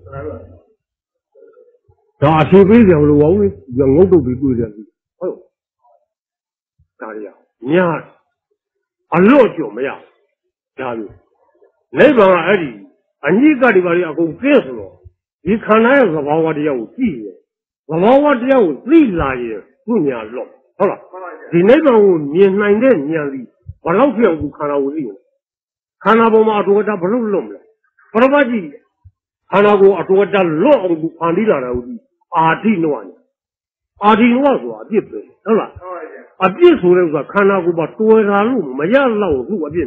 ဒါအဖြစ်ပေးကြလို့ဘောင်းငုတ်တုတ်ပြီးတွေ့တယ်ဟုတ်ဒါရညာအလို့ကြော်မရဒါမျိုးနိဗ္ဗာန်ကအဲ့ဒီအညိကတိပါရီအကုန်ပြည့်ဆိုတော့ဒီခန္ဓာရဲ့သဘာဝတရားကိုကြည့်ရသဘာဝတရားကိုသိလာရင်သူ့ညာလော့ဟုတ်လားဒီနိဗ္ဗာန်ကိုမြင်နိုင်တဲ့ဉာဏ်စီဘယ်လောက်ပြောက်ဘူးခန္ဓာကိုသိတယ်ခန္ဓာပေါ်မှာအတူတူဘယ်လိုလွတ်မလဲပရမတ်ကြီးခန္ဓာကိုအတူတူလွတ်အောင်သူဖန်တီးလာတာဟုတ်ဒီအာတိနောအာတိနောဆိုတာအပြစ်ပဲဟုတ်လားအပြစ်ဆိုတဲ့ဥစ္စာခန္ဓာကိုယ်မှာတွယ်တာလို့မရတော့ဘူးအပြစ်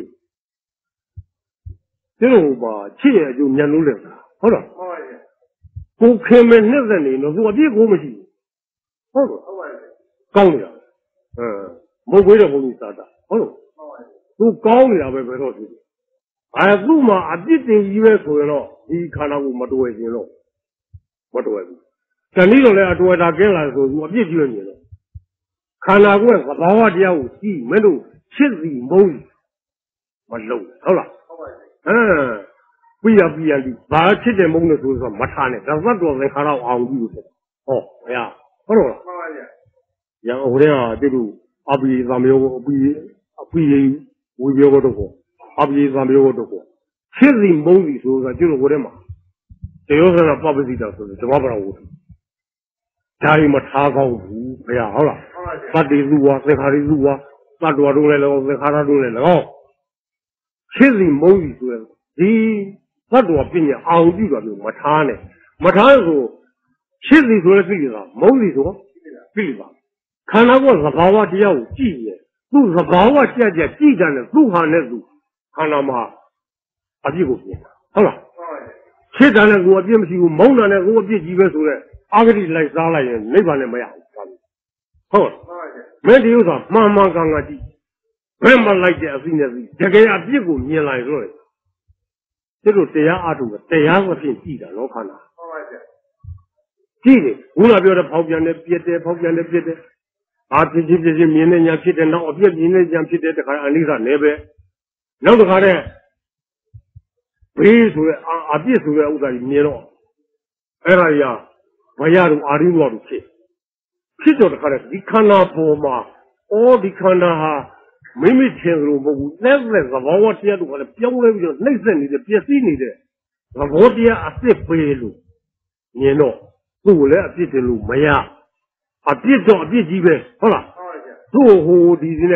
ဒီလိုပါချစ်ရအကျိုးညံလို့လဲဟုတ်လားဟုတ်ပါရဲ့ကိုခင်မနှစ်သက်နေတော့သူအပြစ်ကိုမရှိဘူးဟုတ်လားဟုတ်ပါရဲ့ကောင်းနေတာမဟုတ်သေးတဲ့ဘုန်းကြီးသာတာဟုတ်လားဟုတ်ပါရဲ့သူကောင်းနေတာပဲဘယ်တော့သူသူ့မှာအပြစ်တင်ကြီးပဲဆိုရင်တော့ဒီခန္ဓာကိုမတွယ်ခြင်းတော့မတွယ်ဘူးတနည်းတော့လည်းအတွယ်တာကင်းလာဆိုသူအပြစ်ကြီးပဲမြင်တော့ခန္ဓာကိုယ်ကသဘာဝတရားကိုကြည့်မင်းတို့ချစ်စီမုန်းမလုံးဟုတ်လားဟုတ်ပါရဲ့ပြီးရဒီဘာချစ်တယ်မုန်းတယ်ဆိုတော့မထားနဲ့ဒါသတ်တော်သင်္ခါရအောင်ကြည့်လို့ဟောဘုရားဟုတ်တော့လားဟုတ်ပါရဲ့ရံဟိုတဲ့ကတူအပိသံမျိုးအပိဝိပြောတော့ကိုအပိသံမျိုးတော့ကိုချစ်စီမုန်းစီဆိုတော့ကျလို့ဟိုတဲ့မှာတေယောဆရာပပစီတာဆိုတော့ဓမ္မပရဝုဒ္ဓဒါရီမထားကောင်းဘူးဘုရားဟုတ်လားသတ္တိစုဝါသင်္ခါရိစုဝါသတ္တဝါတို့လည်းလောသင်္ခါရတို့လည်းလောချစ်စီမုန်းစီဆိုတော့ဒီသတ္တဝါပညာအောင်ကြည့်တာမျိုးမထားနဲ့မထားဆိုချစ်စီဆိုလည်းသိတာမုန်းစီဆိုသိပါခန္ဓာကသဘာဝတရားကိုကြည့်ရင်သူ့သဘာဝကြက်ကြည့်တယ်သူ့ဟာနဲ့သူခန္ဓာမှာအပြစ်ကိုပြင်တာဟုတ်လားချစ်တယ်နဲ့ကိုအပြစ်မရှိဘူးမုန်းတယ်နဲ့ကိုအပြစ်ကြီးပဲဆိုတော့အာဂတိလိုက်စားလိုက်ရင်နိဗ္ဗာန်နဲ့မရဘူးဟုတ်မင်းဒီဥစ္စာမှန်မှန်ကန်ကန်ကြည့်ဘယ်မှလိုက်တဲ့အသိနဲ့သိတကယ်အပြစ်ကိုမြင်လိုက်လို့သူတို့တရားအထုတရားသဖြင့်ကြည့်တာလောခန္ဓာဟုတ်ပါဗျကြည့်တယ်ဘုရားပြောတဲ့ဖောက်ပြန်တဲ့ပြည့်တယ်ဖောက်ပြန်တဲ့ပြည့်တယ်အာဖြစ်ဖြစ်ဖြစ်မြင်တဲ့ညာဖြစ်တယ်နောက်အပြစ်မြင်တဲ့ညာဖြစ်တဲ့တခါအနိစ္စလည်းပဲနောက်တခါတဲ့ဘေးဆိုတဲ့အပြစ်ဆိုတဲ့ဥစ္စာကြီးမြင်တော့အဲ့ဒါကြီးဘယတို့အာရိဝတို့ဖြစ်တော့တခါတဲ့ဒီခန္ဓာပေါ်မှာဒီခန္ဓာဟာမိမိထင်လို့မဟုတ်ဘူးလက်သက်သဘောတရားတို့ကလည်းပြောင်းလဲပြီးတော့နှိမ့်ဆက်နေတယ်ပျက်စီးနေတဲ့သဘောတရားအစ်စ်ပေးလို့မြင်တော့သူ့ကိုလည်းအပြစ်တင်လို့မရအပြစ်တော့အပြစ်ကြီးပဲဟုတ်လားဟုတ်ပါဗျသူ့ဟိုဒီနဲ့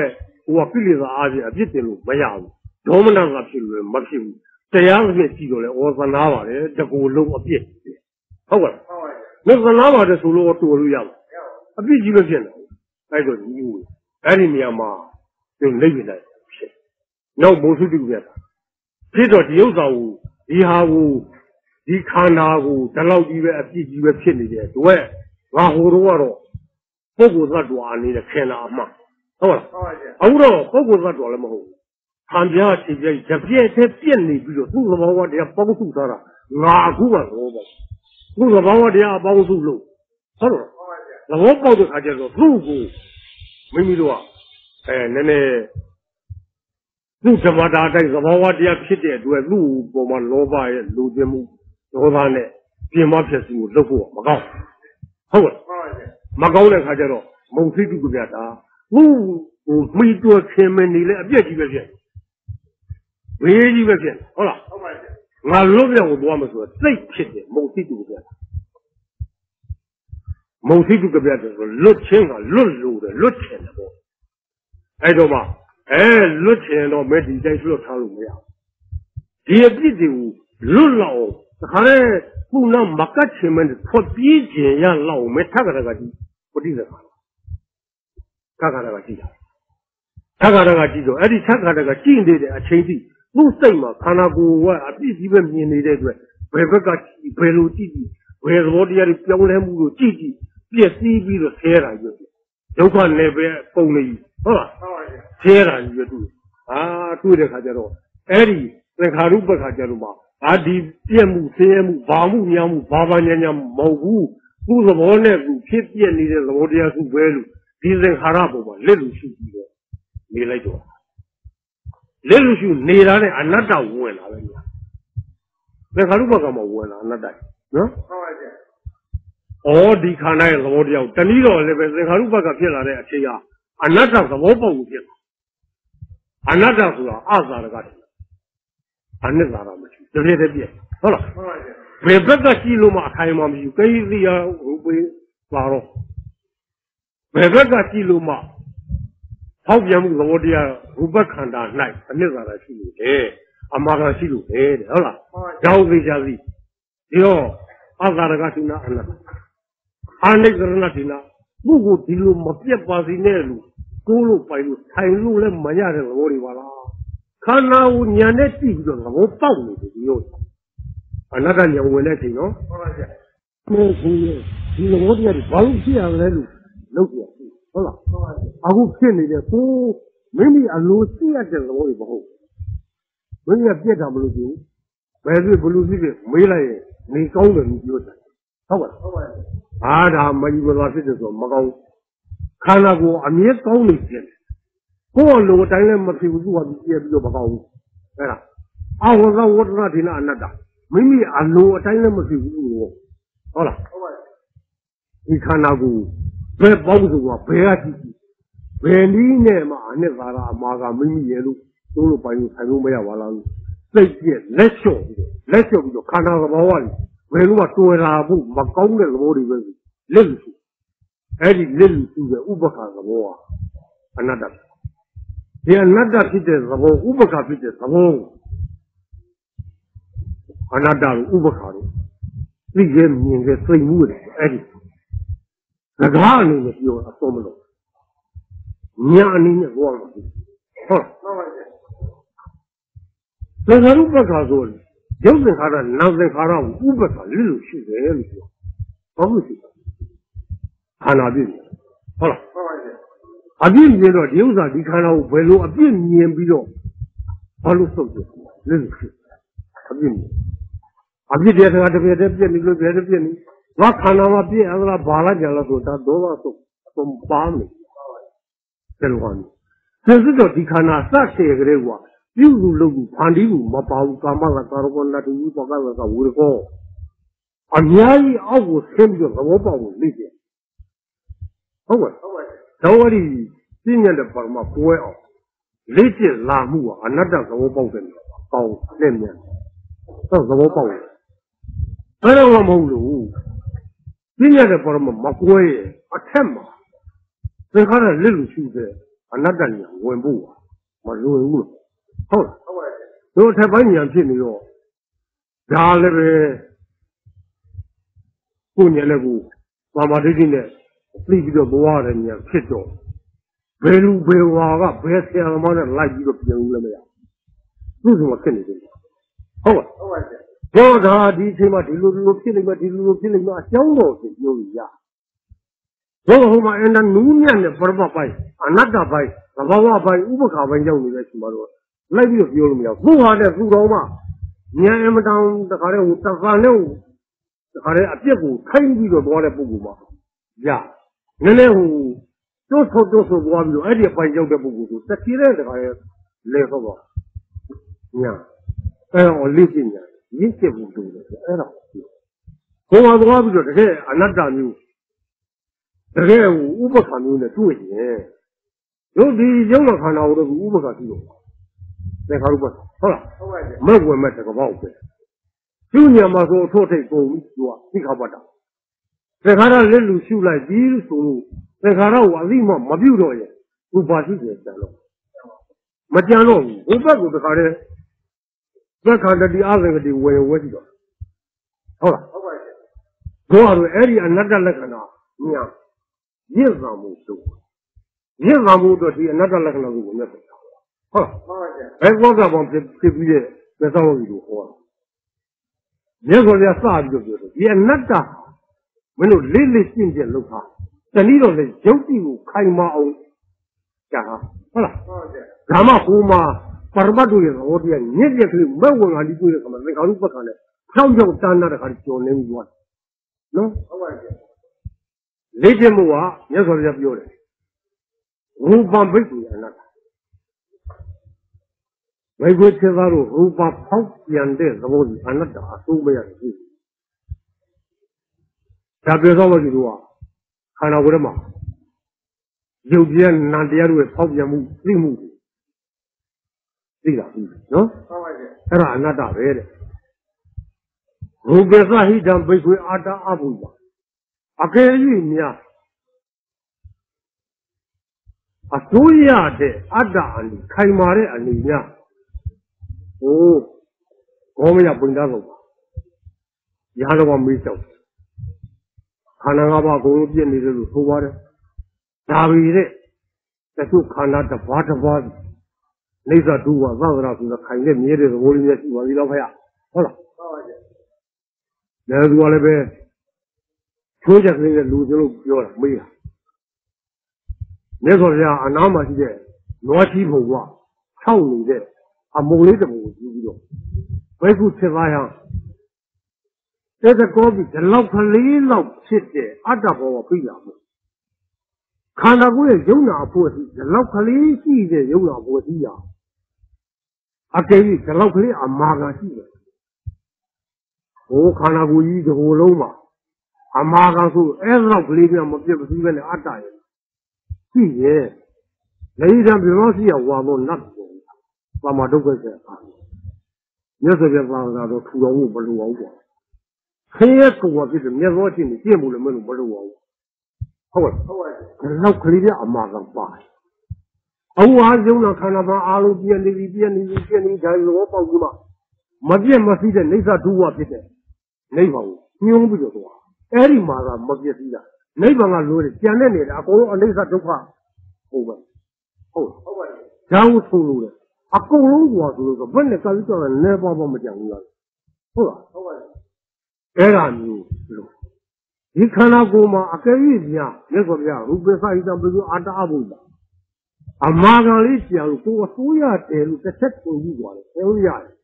我比例是阿姐，别的路没样子，我们那个皮路没皮路，这样子别记住了，我是哪把的，这个路我别，好吧？那是哪把的收入我多了样子，啊，别几个钱了，哎，就你有，哎，你面嘛，就那边的骗，那我没说这个面，这着有时候，以下我，你看那个，这老几个别几个骗你的，对，俺好多了，不过是抓你的看那嘛。好吧，我说包括他做了么？他们家这边这变的比较，都是把我这帮助他了，哪个我吧？都是把我这帮助了，好了，那我帮助他叫做如果没米多，哎，那路这么大，但是把我这皮的多，路我们老板也路节目，老板呢，别马皮是路过没高，好了，没高呢，他叫做毛水就不变大。我没多开门的了，别几个钱，别几个钱，好了，俺老表我们说最撇的，毛水就变，毛水就变的是六千啊，六肉的六千的不，哎懂吗？哎，六千到买地在说长路没有，也比的六老，还来不能马个前面的破比钱呀，老没他个那个的，不对的。看看那个记住，而且看看那个经历的情绪，路上嘛，看那个我必须要面对的对，白路弟弟，为我的要表来目录弟弟，别随便的拆了就是，有看那边公里，好吧？拆了就对，啊，对的看见了，而且那看路不看见了嘛，啊，地边木、山木、八木、娘木、八八娘毛木，都是我那个偏边里的，我的要是白路。敌人哈拉不嘛，来路去的，没来着。来路去你那里俺那找我来了你，那哈路不干嘛我来那带，哦，你看那是我的要，但你说那边那哈路不干偏来的去呀，俺那找是我不无偏，俺那找是二十那个去，俺那咋了没去，就在这边，好了，别个记录嘛，开嘛没有，可以这样会不会拉了？别个记录嘛，好边木我的呀，我不看他来，那个来记录的，阿妈个记录的，好了，然后为啥子？哟，阿啥那个是哪安那？安那个那是哪？如果记录没别把是那路，公路白路，菜路来没呀的我的话啦，看那我年的记录了，我报你的哟，啊那个年我来听哦，那是记录我的保险来路。老姐，好了，我骗你的，我没你啊，路线这个我也不好，没你别他不路线，白水不路线的，没来你搞的你就得，好吧？啊，他没一个老师就说没搞，看那个啊，你搞那些，我路当然没听过，也比较不搞，对了，啊，我说我知道听那的，没你啊，路当然没听过，好了，你看那个。别保住我，别自己，别你呢嘛，那啥啦，马个没米耶路，走路朋友才路没有完了，再见，来小不就看那个娃娃哩，为了我多啦不，没搞那个我的问题，认识，而且认识的五百块个我啊，那的，也那的是的什么500块是的什么，那的500块的，你也明白水母的，而且。那个你们有说不懂，娘你也忘了，好，那他如果他说，有人他的，男人他的500块6去的了，好不行，他那边，好了，啊边边了，有啥你看到我白路啊边边比较，好路手机6去，啊边，啊边这个这边这边你个别的边你。我看到我别人那扒拉讲了说，他多少说8米，这个话呢，这是叫你看那啥些个的话，有路盘的路没把我干嘛了，干了我那都一把干了个我的个，啊，你还我前面我把我理解，好吧，在我的今年的把嘛多啊，理解拉木啊，那这是我保证的，保那面，这是我保证，当然我没路。今年的把他们没过耶，啊，看嘛，这还是6去的， another when boo, my room. Hold. No Tabanian Pinio. Dale Punyalebu, Mamma didn't sleep the water in your kitchen. Belu Bewa, Best Yamana like European Lamia. Losing what can you do? God, these him at the little killing, but the little killing, a young you ya. Go home and a noon and a purple by, another by, a Bawa by Ubaka by young tomorrow. Like you, who are the Roma? Near him down the Hare Utafano, the Hare Apiaku, kindly of water Buguma. Ya. Nene who those of one you idea by Yoga Bugu, the Kira, the Hare left over. Yeah. Or living there. You can do this. Who are the ones that here are not done you? The hair Ubaka in the two years. Don't be young out of Ubaka. They have a Mugway matter about it. Junior must also take home to a Picabata. They had a little shoe like these, so they had a Lima Mabudo, who was it. Matiano, who back with the Hare. Back under the other way away. Hold on. Go out to Eddie another Lacana. Yeah. Yes, I moved to. Yes, I moved to see another Lacana who will never. I was about to give you the all you do. Yes, what they are sad to do. We are not that. When you really think they look at the needle is guilty who came out. Rama Huma, Parmadu is already immediately moving on the good of the Kalupakane. How you done that at your name one? No? Let him walk, yes, or the beauty. Who bomb with me another. My good Cesaro, who bought Pouty and this, the one another, who may have seen. Tabiology, you are. Hanawama. You be an Nadia with Pouty and 3 movies. See that, no? Another very. Who gets a hit and break with Ada Abuja. Again, yeah. A 2 year, Ada and Kaimare and Nia. Oh, Omia Bundavo. Yanova Mito. Hanava Golopian little Hoover. Davide. The 2 cannot the water was. Laser do was other than the kind of near the holy yes, you are here. Hold on. There's one of a project in the Luzulu, your Mia. Never there, an armor there. No people were. Tell me there. A more little you. Why could Sevaya? There's a garbage, a locally love sit there, other or Pia. Kanawe, Yona, the locally see the Yona, what here. Again, the locally a maga here. Oh, Kanawe, the whole Loma. A maga who ever believe him of even at time. See, yes. Ladies and gentlemen, I want not. Pamadoka said, yes, I have found out to the Uber. Here to what is the never watching the game with the moon. However, no clear a mother by. Oh, I don't know, Canava, Alubian, Libian, Jailopa, Magia must see the Nesa do what it is. Neighbor, new with the Every mother must get either. Neighbor, I know it, Janet, I go on Nesa to pass. Over. Oh, down to a cool was when the culture and never bomb young. Oh, era knew. He cannot go ma a caribia, never ya, who besides W. Ada Abuja. A Margalicia who was 2 years to the section you want, every year.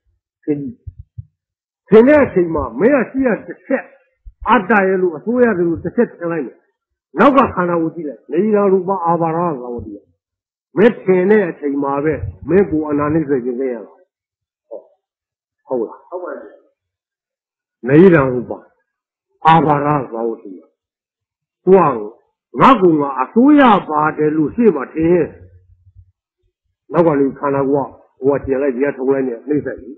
Tenacima, may I see at the set. Ada Elu, 2 years to the set alignment. Now, Kana would be it. Leila Ruba Avara, our dear. Met Kene at Mave, Mebu and Anisa. Hold on. Leila Ruba Avara, our dear. Wang, Raguma, Asuya, but the Luciva here. No one can walk. What you like yet when you listen.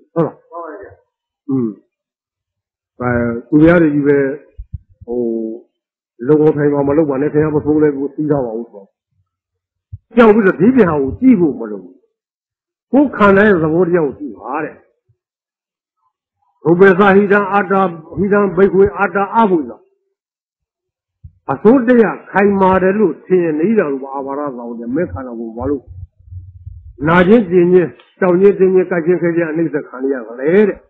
We are even, oh, low time on my low one, if I have a full level, see how also. 叫不是这边还有几步不容易。我看来是我的要计划的。我被啥一张阿扎一张玫瑰阿扎阿布的。啊，说这样开马的路，天天那条路阿巴拉走的，没看到过马路。那天今年，少年今年赶紧开店，那是看的样子来的。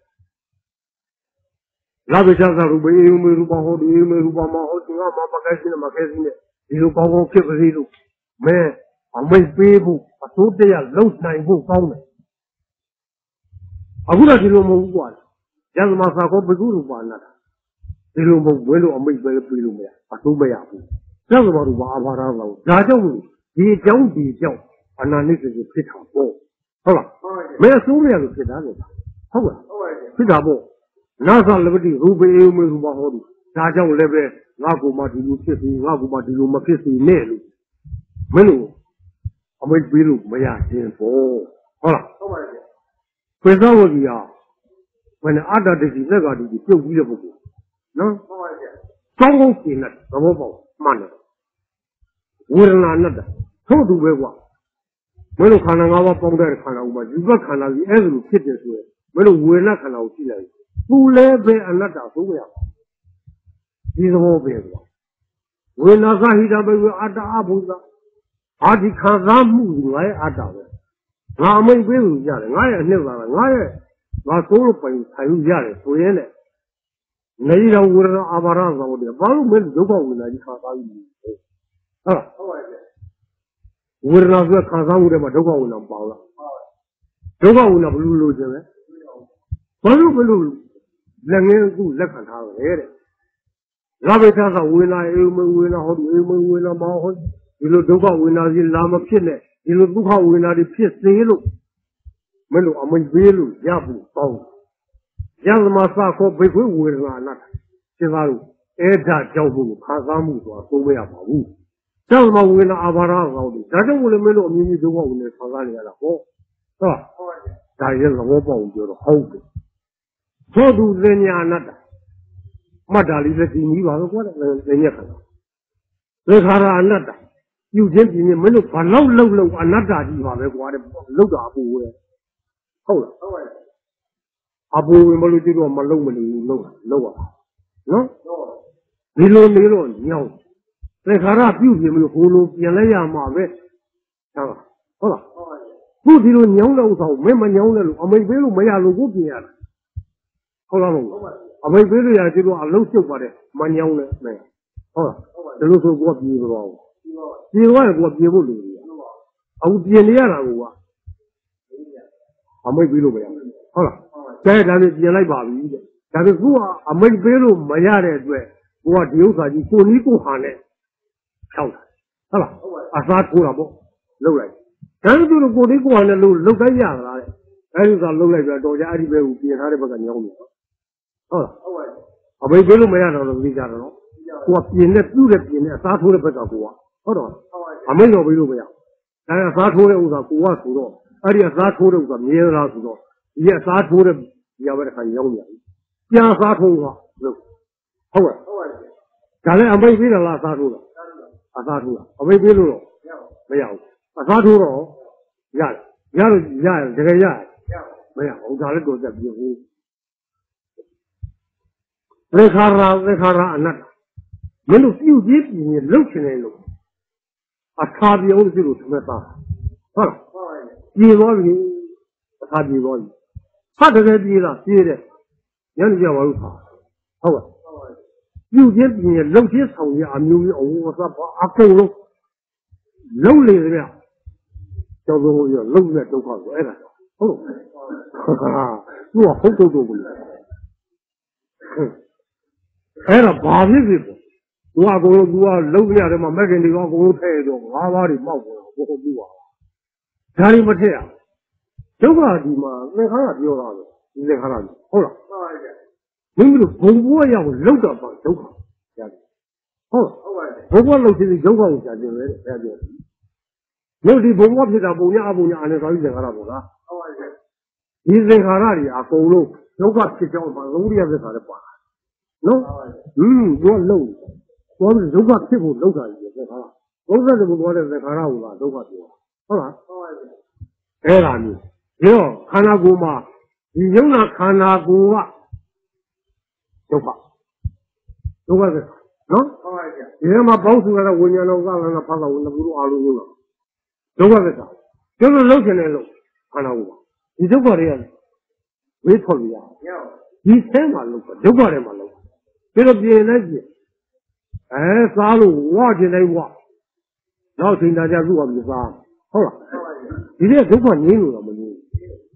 那边乡下路没有没路帮好的，有没路帮忙好，听俺妈妈开心的嘛开心的，一路高高撇不是一路，没啊没背部，啊说这样路难一步高的。啊，我那这路没过的，要是嘛啥个不走路办那的，这路没为路没背路没啊都没呀不，这是嘛路阿巴拉走，那叫比较。啊，那你就是非常多，好了，没有收入就非常多，好吧？非常多。那上那个地路边有没有把好的？大家我那边俺姑妈这路撇水，俺姑妈这路没撇水内路，没路，我们背路没呀，幸福，好了。为啥我的呀？反正阿达这些那个的就比较不够，能？刚好给了，怎么包？慢了，为了那的，头都没过。没有看到俺娃帮带看到我，如果看到你儿子撇的时候，没有为了看到我进来，不来被俺那打走呀，你是我别说，为了啥一张被我阿打阿不子，阿弟看咱母我也阿打的，俺没别人家的，俺也那啥了，俺走路奔才有家的，所以呢，那一张我让阿爸让走的，完了没有搞过来，你看啥意思？啊。我那个看上我的嘛，这个我能包了，这个我能不录进来，不录，两个人都来看他来的，那边看上为那有没为那好，有没为那毛好，一路这个为那是那么偏的，一路都靠为那的偏深路，没路我们北路也不包，要是嘛啥好北归为那，其他路挨家交不看上木说都没有保护。这样子嘛，我跟那阿巴拉搞的，但是我的没路，明明就我们长沙里了，好，是吧？但是我把我觉得好的，好多人家那的，马扎里的经理把它过来，人家看到，人看到那的，有钱比你没路，把老啊那扎地方来过的，老大不会，好了，阿不会没路就说没路没路啊，喏，没路鸟。在看他表现没有葫芦变了呀嘛呗，啊，好了，不提了鸟了少，没鸟了路，没背路没呀路不变了，好了路，没背路呀就说老小过的，没鸟了没，好了，这都是我比不着，比我也我比不了的，我变的了我，没背路没呀，好了，再咱们变来把比的，但是我没背路没呀的对，我只有说你过你过行的。跳了，好了，啥出了不？楼来，但是就是过年过完的楼在家了的，还是说楼来边到家里边有别他的不个鸟鸟，好了，没别路没呀着了，回家了，我编的住的编的，啥出的不着过，好了，没有别路没呀，但是啥出的我说过出了，而且啥出的我说没有啥出了，也啥出的也为了看鸟鸟，讲啥出的，好了，将来没别的拉啥出了。啥出了？没背路了，没有。啥出了？呀，这个呀，没有。我家里都在庇护。你看他那，没路有几比你路起来路，差别我就特别大。好了，比罗比，差别罗比，他这个比了，比的，人家我有差，好吧？有些比你楼梯上去牛逼，我说把高楼楼里面，叫做我楼里面都靠过来了，哦，哈哈，我好多都不来，哎了，八岁岁数，我公我楼里面的嘛，没给你我公太多，娃娃的冒过，我好多啊，家里没这样，这个的嘛，那看啥比较大的，你看啥的，好了。你们的公婆要楼到帮手考，这样子。好，不过楼梯的手考下进来的，这样子。楼梯不过平常不伢按照以前看到过啦。以前看那里啊，高楼手考提交嘛，楼里也是啥的办。喏，我楼，我们手考提不楼上也是啥啦。 ဘုရားတကူပေါ်တဲ့သခါရဟူတာဒုက္ခပြောဟုတ်လားအဲ့ဒါမျိုးဒီတော့ခန္ဓာကိုယ်မှာဒီယုံနာခန္ဓာကိုယ်ကဒုက္ခသစ္စာနော်ဟုတ်ပါဗျာဒီထဲမှာပေါင်းစုရတဲ့ဝိညာဉ်တော်ကလည်းဖတ်တာဝင်ကူတို့အားလုံးယုံတာဒုက္ခသစ္စာကျိုးလို့လှုပ်ရှင်တယ်လို့ခန္ဓာကိုယ်ပါဒီဒုက္ခတွေကဝေးထွက်ရဒီဆဲမှာလှုပ်တာဒုက္ခတွေမှာလှုပ်ပြီးတော့ပြင်လိုက်ပြင်စားလို့ဝါကျင်လိုက်ဝါနောက်ချိန်တာကြသူ့ဟာမစားဟုတ်လားဒီတဲ့ဒုက္ခငြင်းလို့တော့မငြင်း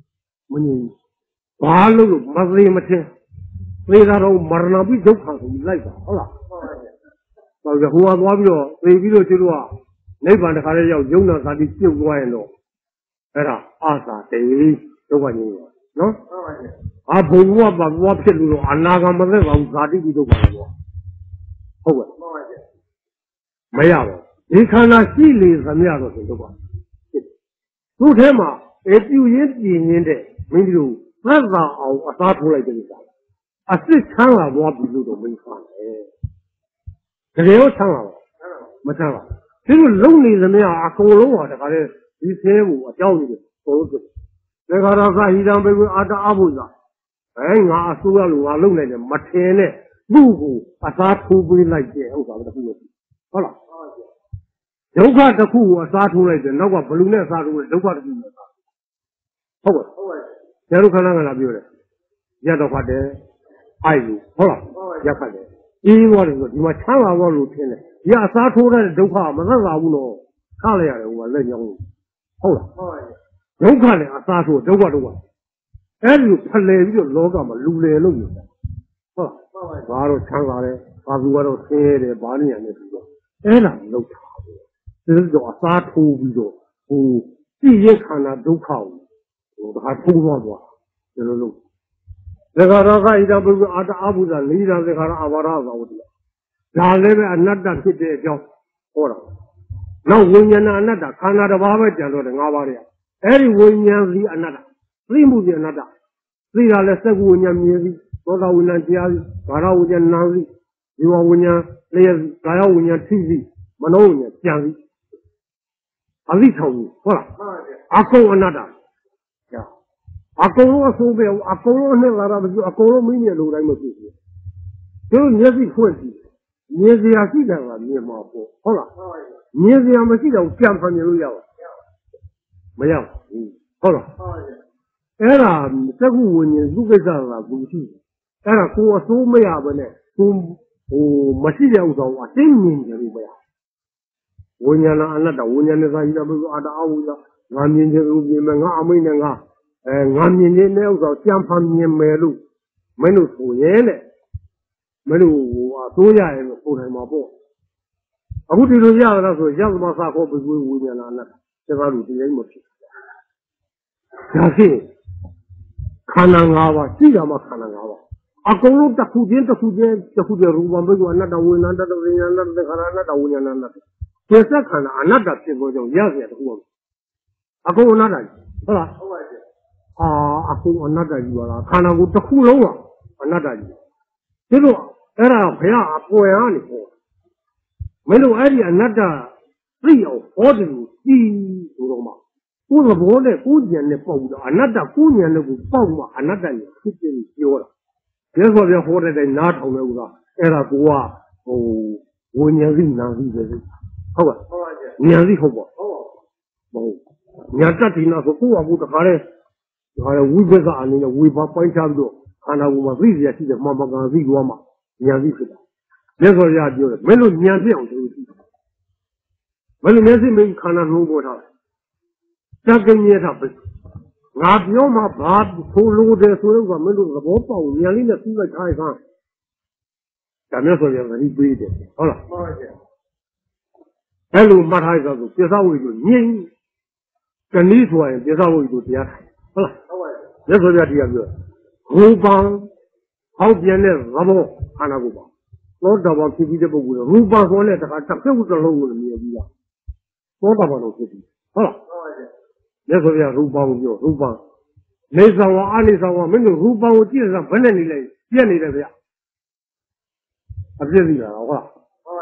ဘာလို့မသေးမထင်သေတာတော့မရဏပိဒုက္ခဆိုပြီးလိုက်တာဟုတ်လားဟုတ်ကဲ့ဟိုကသွားပြီးတော့သေပြီးတော့ကျတို့ကနိဗ္ဗာန်တခါလေးရောက်ယုံနာသာတိပြုတ်သွားရင်တော့အဲ့ဒါအာသာတေဒုက္ခငြင်းရောနော်ဘုံဘဝပါဘဝဖြစ်လို့တော့အနာဂတ်မသက်ပါဘူးဇာတိပိဒုက္ခတော့ဟုတ်ကဲ့မရပါဘူးဒီခန္ဓာရှိလေသမျှတော့ဒုက္ခသူ့ထဲမှာပြုရင်းပြင်းရင်းတဲ့မင်းတို့သက်သာအောင်အသားထိုးလိုက်တဲ့ကိစ္စအစ်စ်ချမ်းလာသွားပြီလို့တော့မင်းဖားတယ်တကယ်ရောချမ်းလာပါမချမ်းပါဒီလိုလုံနေသမျှအကုန်လုံးဟာတခါလေဒီဆဲကိုအကြောင်းကြီးပုံလို့ဒါခါတော့သာဟိတံဘေဝအာတအဘုဇာငါအစိုးရလိုငါလုံနိုင်တယ်မထင်နဲ့သူ့ကိုအသားထိုးပေးလိုက်တဲ့ဥစ္စာပဲတခုဟုတ်လားဒုက္ခတစ်ခုကိုအစားထိုးလိုက်တယ်နောက်ကဘလူနဲ့အစားထိုးတယ်ဒုက္ခတစ်ခုနဲ့အစားဟုတ်ကဲ့ကျန်တို့ခန္ဓာကလာပြောတယ်ရတော့ဖတ်တယ်အိုက်လို့ဟုတ်လားရက်ဖတ်တယ်အေးသွားတယ်ဆိုဒီမှာချမ်းသာသွားလို့ထင်တယ်ဒီအစားထိုးတဲ့ဒုက္ခမသက်သာဘူးတော့ခါလိုက်ရတယ်ဟိုကလက်ညောင်းဟုတ်လားဒုက္ခနဲ့အစားထိုးဒုက္ခအဲ့ဒီဖလှယ်ပြီးတော့လောကမှာလူလေလို့ပြောတယ်ဟုတ်လားဘာတော့ချမ်းသာတယ်ဘာသူကတော့ဆင်းရဲတယ်ဘာနေရလဲဆိုတော့အဲ့ဒါလောက်တာဒီတော့အစားထိုးပြီးတော့ဟိုပြည့်ရခန္ဓာဒုက္ခကိုဒါထိုးသွားဒီလိုလို့သက္ကာရကဣဒပုဂ္ဂအာတအဘုဇ္ဇလိဒာသက္ကာရအဘာရသာဝတိဒါလည်းပဲအနတ္တဖြစ်တဲ့အကြောင်းဟောတာနောက်ဝိညာဏအနတ္တခန္ဓာတစ်ပါးပဲကြံတော့တယ်၅ပါးတည်းအဲ့ဒီဝိညာဉ်စီအနတ္တသိမှုစီအနတ္တသိတာလဲစက္ကုဝိညာဉ်မြင်စီသောတာဝိညာဉ်တရားစီဘာရဝိညာဉ်နာစီဇီဝဝိညာဉ်လျက်စီကာယဝိညာဉ်ထိစီမနောဝိညာဉ်ကြံစီအသိဆောင်ဘူးဟုတ်လားအကုန်အနတ္တအကုန်လုံးအဆုံးပဲအကုန်လုံးနဲ့လာတာမဖြစ်အကုန်လုံးမင်းရဲ့လိုတိုင်းမဖြစ်ဘူးတို့မျက်စိဖွင့်ကြည့်မြင်စရာရှိတယ်ကမြင်မှာပေါ့ဟုတ်လားမြင်စရာမရှိတော့ကြံဖန်မြင်လို့ရပါမရဘူးဟုတ်လားအဲ့ဒါသက္ကုဝိညာဉ်သူကိစ္စကဘူးရှိအဲ့ဒါကိုအစိုးမရဘဲနဲ့ကိုဟိုမရှိတဲ့ဥစ္စာကိုအသိမြင်တယ်လို့မရဝိညာဏအနတ္တဝိညာဉ်နဲ့သာရှိတာဘုရားအာတအဝုဇ္ဇငါမြင်ခြင်းကိုမြင်မယ်ငါအမိန့်နဲ့ငါမြင်ခြင်းနဲ့ဥစ္စာကြံဖန်မြင်မယ်လို့မင်းတို့ဆိုရဲတဲ့မင်းတို့ဟိုအစိုးရရဲ့ပုံတိုင်းမှာပေါ့အခုဒီလိုရတာလားဆိုရသမစာခေါ်ပြီးဝိညာဏအနတ္တဒါကလူတရားမဖြစ်ဒါဖြင့်ခန္ဓာ၅ပါးရှိတာမှခန္ဓာ၅ပါးအကုန်လုံးတစ်ခုချင်းရူပံဘိက္ခုအနတ္တဝိညာဏတ္တဝိညာဏတ္တခန္ဓာအနတ္တဝိညာဏအနတ္တကျေစက်ခန္ဓာအနတ္တဖြစ်သောကြောင့်ရเสียတခုပါအကုန်အနတ္တကြီးဟုတ်လားဟုတ်ပါပြီအကုန်အနတ္တကြီးပါလားခန္ဓာကိုယ်တစ်ခုလုံးကအနတ္တကြီးဒီလိုအဲ့ဒါဘုရားအပေါ်ရနေပေါ့မင်းတို့အဲ့ဒီအနတ္တသိအောင်ဟောတယ်လို့ကြည်ဆိုတော့မှကိုယ်သဘောနဲ့ကိုယ်ဉာဏ်နဲ့ပေါက်ပြီးတော့အနတ္တကိုယ်ဉာဏ်နဲ့ကိုပေါက်မှအနတ္တကြီးဖြစ်ဖြစ်ပြောတာဒီဆိုပြဟောတဲ့တိုင်းနားထောင်နေဦးလားအဲ့ဒါကိုကဟိုဝိညာဉ်သိနာသိပဲဟုတ်ပါဟုတ်ပါဉာဏ်သိဟုတ်ပါဟုတ်ဉာဏ်တတ်တယ်နော်ဆိုကိုယ့်အကူတခါလဲဝိပဿနာအနေနဲ့ဝေဘာပိုင်းခြားပြီးတော့ခန္ဓာကိုယ်မှာသိရရှိတယ်မှန်မှန်ကန်သိသွားမှဉာဏ်သိဖြစ်တာလက်စော်ရပြောတယ်မင်းတို့ဉာဏ်ဖြစ်အောင်လုပ်ကြည့်မင်းတို့မျက်စိမင်းခန္ဓာနှိုးပေါ်ထားတက်ကင်းရတာပဲငါပြောမှဘာထိုးလို့တယ်ဆိုတော့မင်းတို့သဘောပေါက်ဉာဏ်လေးနဲ့သိလိုက်ထားခိုင်းဒါမျိုးဆိုရင်သတိပေးတယ်ဟုတ်လားမှန်ပါဗျာအဲ့လိုမှတ်ထားရဆိုပြစ္ဆဝိကိုငြိမ်းကဏီဆိုရင်ပြစ္ဆဝိကိုတရားထိုင်ဟုတ်လားဟုတ်ပါဗျာလက်ဆိုပြတရားပြောရူပံဟောက်ပြန်တဲ့သဘောခန္ဓာကိုယ်ပါသောတာပန်ဖြစ်ပြီးတဲ့ပုဂ္ဂိုလ်ရူပံဆိုတဲ့တခါတစ်ပြုတ်တစ်လုံးကိုမြင်ပြီးသားသောတာပန်လို့ဖြစ်ပြီးဟုတ်လားဟုတ်ပါဗျာလက်ဆိုပြရူပံကိုပြောရူပံနေဆောင်ဝအာနေဆောင်ဝမင်းတို့ရူပံကိုကြည့်ရတာဘယ်နဲ့နေလဲပြက်နေတယ်ဗျာအပြည့်စီတာဟုတ်လား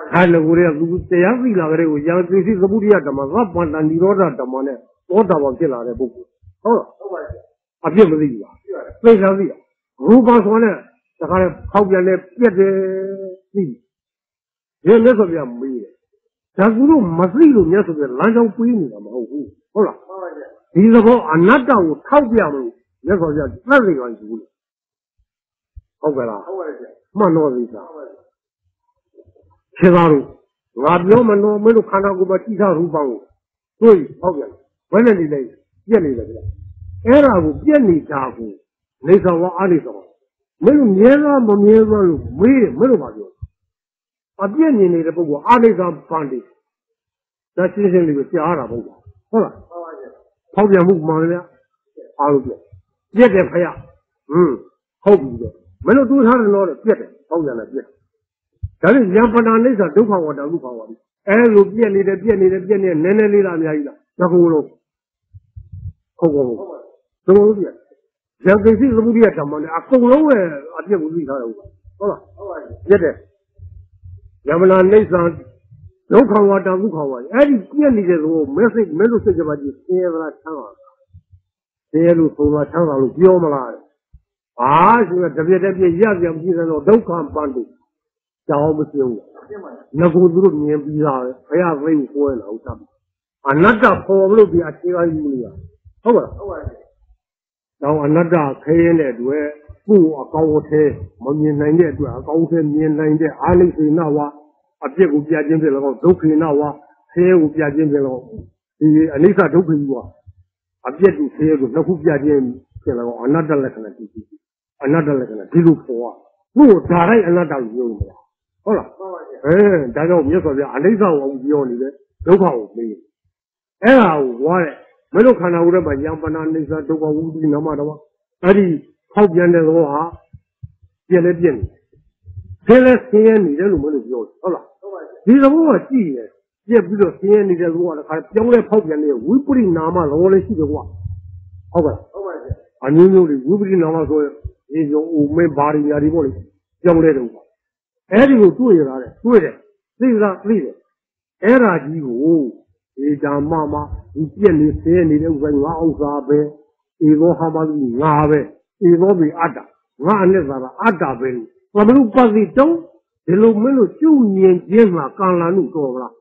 还能过来，如果这样子那个人，像这些是不一样的嘛？我帮他你老的怎么呢？我怎么去拿来不？好了，啊，并不是一样，非常是。如果说呢，这个后边呢别的地，也没说别没的，但是说没事有没说别lan上归你的嘛，好了。第一个那张我后边嘛，也说别那是个有的，好不啦？蛮多的啥？其他路，我表们都没有看到过把其他路帮我，所以好边，反正你来，别来了。哎，那个别你家伙，你说我阿里说，没有面子没面子路，没有把掉。啊，别你那个不过阿里上帮的，在新城里头加了不过，好了，好边不忙的，阿路边，别的拍呀，好比的，没有多少人拿的，别的，好边的别的。但是人不拿那啥都看我的，都看我的。哎，路边你的，奶奶里那边一个，那个路，好过路，怎么路边？像这些是不别什么的啊？公路哎，啊，别不对他了，好了，别的，要不然那上都看我的，都看我的。哎，你边里的时候没有谁就把你线了抢了，线路从了抢上路标嘛啦，啊，现在这边一样这样比人都看帮的。叫不行，那个都面比啥的，不要为火了，我讲，啊，那这跑不了比啊，其他有的呀，好吧？然后那这开那对，不啊高车，没面南的对啊高车面南的，安利是那哇，啊别个别进去了，都可以那哇，车个别进去了，你啥都可以哇，啊别的车个那个别进去了，啊那这来看看地，啊那这来看看地路跑啊，我咋来那这有的呀？好了，大家我们也说的，安利上我们要你的，都靠我们。哎呀，我嘞，没有看到我这把羊把那那啥都把屋里那么的嘛，而且后边的话，变来变去，现在10年你的路没有标，好了，其实我记得，也不知道10年你的路啊，还标来跑边的，微不的那么老的西的话，好吧？啊，你有的微不的那么说，也就我们把的家里过来标来的话。哎，这个对了的，对的，对的。哎，那几个，你讲妈妈，你见你谁你的问我啥呗？你说他妈的俺呗，你说被阿达，俺那啥了阿达呗？我们都把这走，这路没有9年前嘛，刚来路多了。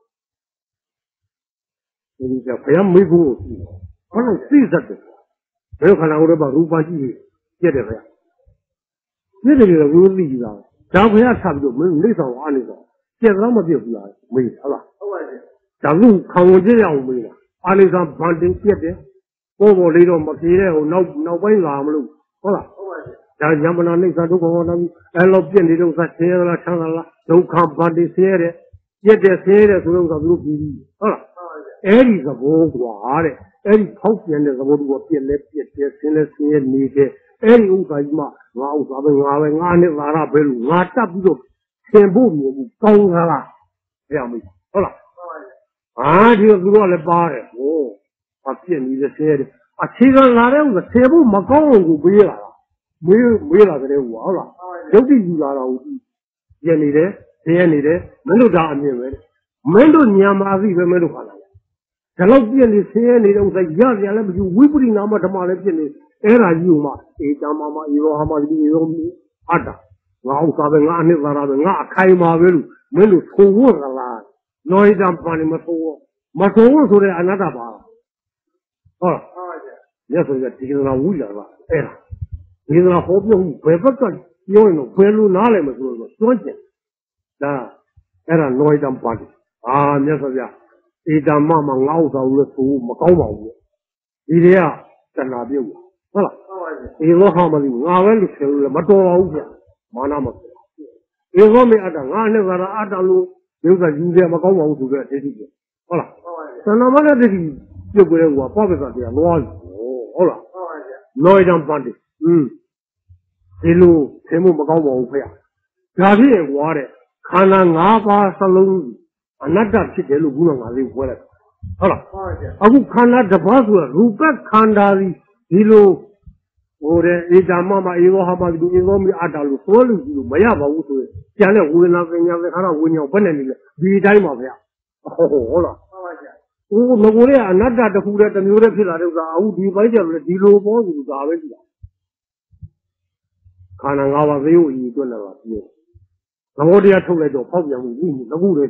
你讲不要没跟我说，反正谁说的？没有看到我这把路把机接的不呀？接的这个我理解。咱不要差不多没上我那个，现在那么别不要没了吧？咱们看我这样没了，安利上反正接的，我来到没给了，那为啥么了？好了，咱要不然那啥都跟我那哎老别的都啥钱了抢了，都看反正写的，接的写的所有啥都给你，好了，哎你是不挂的，哎你跑偏的是不多别来别现在写你的。哎，有啥嘛？我啥呗？俺那啥白路，俺这不就全部面目高他了，这样没好了。啊，这个我来扒的，啊，骗你的车的，啊，车上拿来我全部没高我没了，没了这里我好了，有的有了我骗你的，没有啥安排的，没有年嘛是一个没有看了，这老骗的车你的我说一样来不就微不的那么他妈来骗的。哎，那有嘛？哎，讲妈妈，一路他妈的，一路阿达，我啥呗？俺那啥呗？俺开马为路，没路错误的啦。那一张把你们错误，没错误说的，俺那咋办？好，你说这地上无聊了，哎呀，地上好比我白不干，有人白路拿来嘛说赚钱，啊，哎呀，那一张把的啊，你说这，一张妈妈熬上我错误没搞毛病，一天啊，在那边我。好了，你说好嘛的，俺们都吃了，没多少钱，没那么多。你说没阿达，俺那个阿达路，有个有点没搞网出的，这些。好了，但那么的这里就过来我爸爸说的，老好了，老一张办的，一路全部没搞网出呀。这些我的，看那俺爸上路，那这去这路不能俺就过来。好了，我看那这把说，如果看他的。一路 Ore Idamama Ilohama, the Ilomi Adalu, Solu, Mayaba, Janet Wina, Wina, Benelli, the time of her. Oh, Nogoria, another the food at the Mura Pillar, out divided the low balls with Gavelia. Kanagawa, you don't know. Nogoria told the problem with the wood.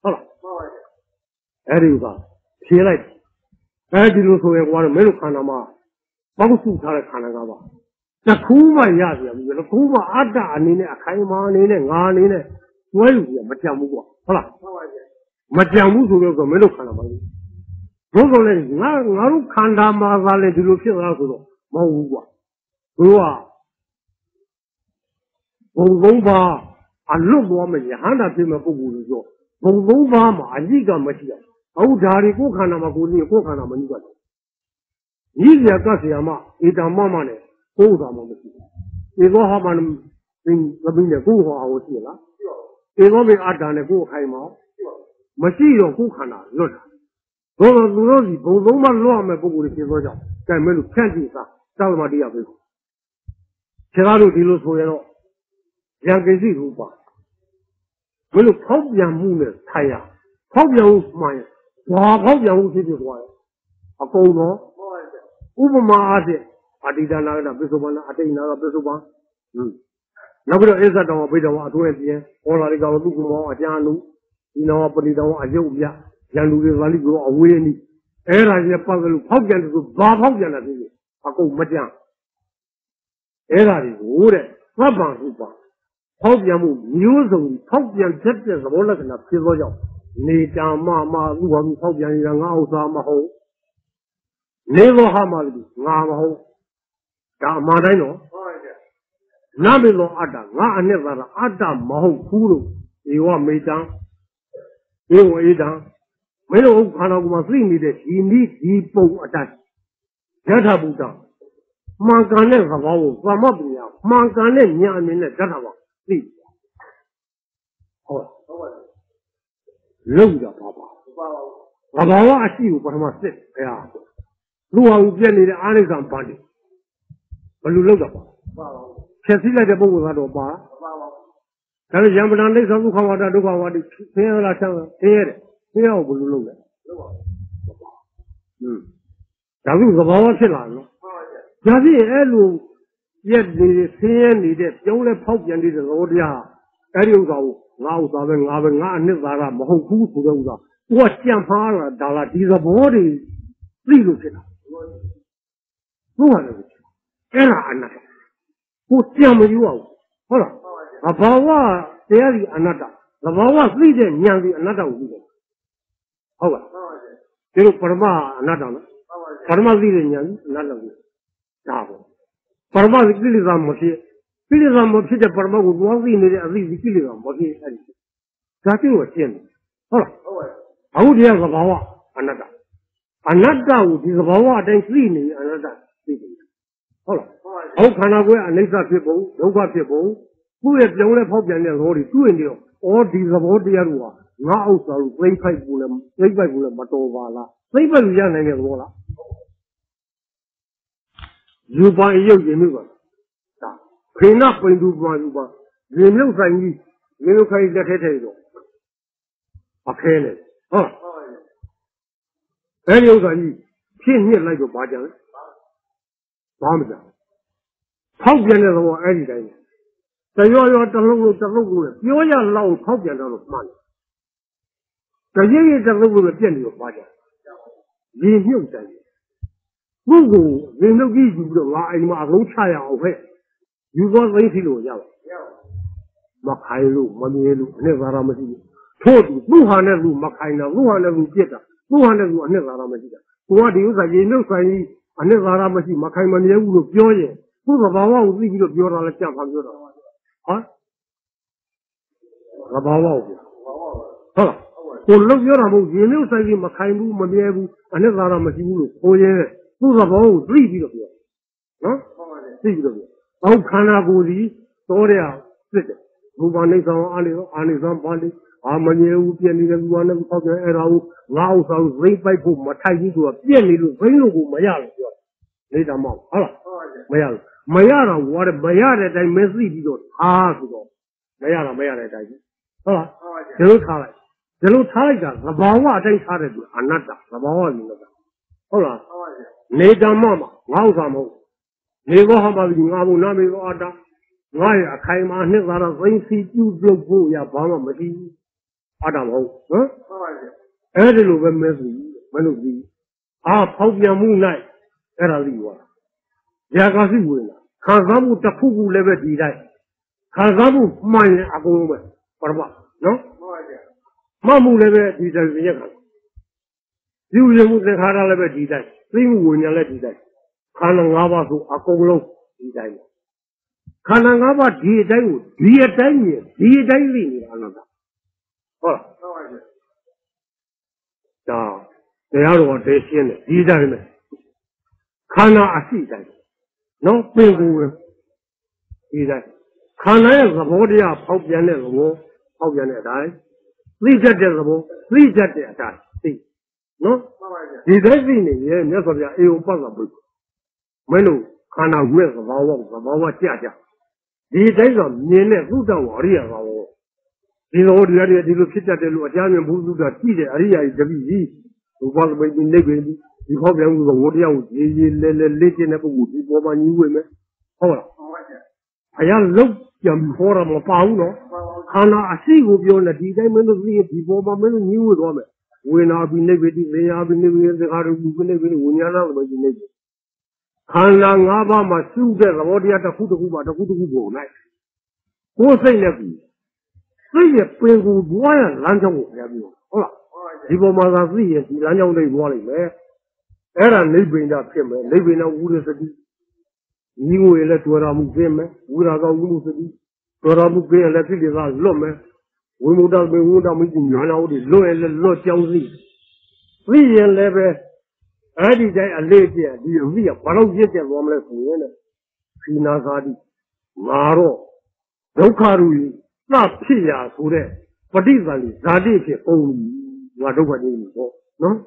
Eriva, she like. I did also a one Melukanama. Bagusu Kanagawa. The Kuma Yazia, the Kuma Ada, and in a Kaiman in a Gan in a well, Machamu. Machamu to go Melukanama. Rogole, Naru Kanda Mazale, the Lucia, Maua. Rua. Bongova, and look woman, Yahana Timabu. Bongova, Ajiga Machia. Audari Kokanama, Kokanama. Easier Gassiama, Idamama, Kodama. Igohaman in Labinia Goha, I was here. Igomi Adane Go Haima. Machio Kukana, Lota. Rosi, Bozoma Loma Boguri, Camelu Cantisa, Salmadia. Cherano di Losoeno, Yangazi Ruba. Will you pop your moon, Taya? Pop your mind. Pop your city wire. A cold Ubama Ade, Adidana, Bisubana, Atina, Bisuba. Nabra is at our bit of 20, all I got Lukuma, Ajanu, Apodida, Ajovia, Janu, Valigo, Away. Era is a puzzle, Hogan to Bob Hogan, a co Majan. Era is wood, Raban Ruba. Hobiamu, Museum, Hobian chapters of all of the Pivojo. Nita Mama, Luam, Hobian, Maho. Never Hamadi, Namaho, Damadino, Namilo Ada, never Ada Maho Kuru, you are made down, you were down. Melo Kanaguma 3 meters, he needs people attached. Jatabuta, Mankane Havao, Ramabia, Mankane Yamin, Jatava, please. Oh, look at Papa. Rabawa, I see you, but I must say, yeah. Luau Jenny, the Anizam party. But you look up. Chessila the Bogado bar. Can you jump on this? I look how I do what is here. Here, will look at. David Gavasilla. Jadi Elu, yet the same needed, the only pop and the Rodia. Eriugo, Lauda, and Nizara, Mahoku, what Yampara, Dala, these are bodies. Please look at who are you? Era another. Who tell me you out? Hold on. Abawa, there is another. The Bawa leader, Yangi, another leader. Hold on. You know, Parma, another. Parma leader, Yangi, another leader. Parma, the Kilizam Moshi. Kilizam Moshi, the Parma would want to leave the Kilizam Moshi. That was him. Hold on. How would you have a Bawa? Another. Another is a Bawa, then cleaning another. Hold on. How can I go and make that people, Yoga people, who is the only pop and already doing you, or these of all the Arua, now also play by Bulem, Matovala, play by Yan and Yola. You buy your Yemiva. Clean up when you buy Yuba. You know, you look at the potato. Okay, oh. Any other King here like a Bajan. Bomber. How can you any day? The logo, you are low copy of money. The year is the logo of the Bajan. You knew that. Google, they know you the line, my own child away. You got lazy low yellow. Makailu, Manielu, never Ramadi. Told you, Luhanalu, Makaina, Luhanalu, Jetta. 200 ကိုအနှစ်သာရမရှိတာ။ကိုကဒီဥစ္စာရေနှုတ်ဆိုင်ကြီးအနှစ်သာရမရှိမခိုင်မနေဘူးလို့ပြောရင်သူ့သဘာဝကိုသိပြီးတော့ပြောတာလည်းကြံ့ပါပြောတာ။ဟမ်သဘာဝကိုဟုတ်လား။ကိုလုံးပြောတာမဟုတ်ရေနှုတ်ဆိုင်ကြီးမခိုင်ဘူးမမြဲဘူးအနှစ်သာရမရှိဘူးလို့ကိုရင်သူ့သဘာဝကိုသိပြီးတော့ပြော။နော်။သိပြီးတော့ပြော။အောက်ခန္ဓာကိုယ်ကြီးတော်တဲ့စစ်တယ်။ဘူပါနေဆောင်အာနေဆောင်ပါလိAmanu, Piani, one of the Erau, Lao, Ring Pipe, Matai, Piani, Mayal. Later, Mayal. Mayara, what a Mayara, I may see you. Ah, Mayara, oh, Hello, Tiger, the Bawa, they started another, the Bawa, hola, Neda Mama, Lausamo, Never have you Nami order. Why I came on his other things, you go, ya Bama, Madi, Adam, huh? Early over Messi, Menuzi, ah, Poggia Moonlight, Eraliwa. Yagasi winner, Kazamu Tapu level did Kazamu, mine, Agoma, or what? No? Mamu level did I. You will the Hara level did I. Sing when you let it die. Kanangava to Akolo did I. Kanangava did I, did I win another. Oh, no, they are what they see, did I. Kana Asi died. No, Pingu did I. Kana is the body of Popian, Popian died. Please at the die. See, no? Did I win it? Yes, of the possible. Menu, Kana with our Jaja. These days of Nene Buddha warrior. In order to look at the Lucian Buddha, Area is the VZ, who was making negative. You hope them with the warrior, lady never would be over new women. Oh, I am looked young for a Mopauno. Kana, I see will be on the diamond of the people, but many new women. When I'll be negative, they are be living in the heart of the negative when you're not by the negative. Kana Nava, my sugar, the warrior, the food of Hugo, night. Who say nephew? Say a penguin, why a lantern? Hola, people must see it, the lantern walling there. Era living that him, living a wood city. You will let Waramu game, Wuraga Wulu city. Waramu game, let it is our lumme. We would have been wood meeting Yana, the low and low Chelsea. 3 years later, I did a lady, the real Parosian woman, Finazadi, Maro, Dokaru, not Pia, Sure, particularly Zadi, only whatever name is, no?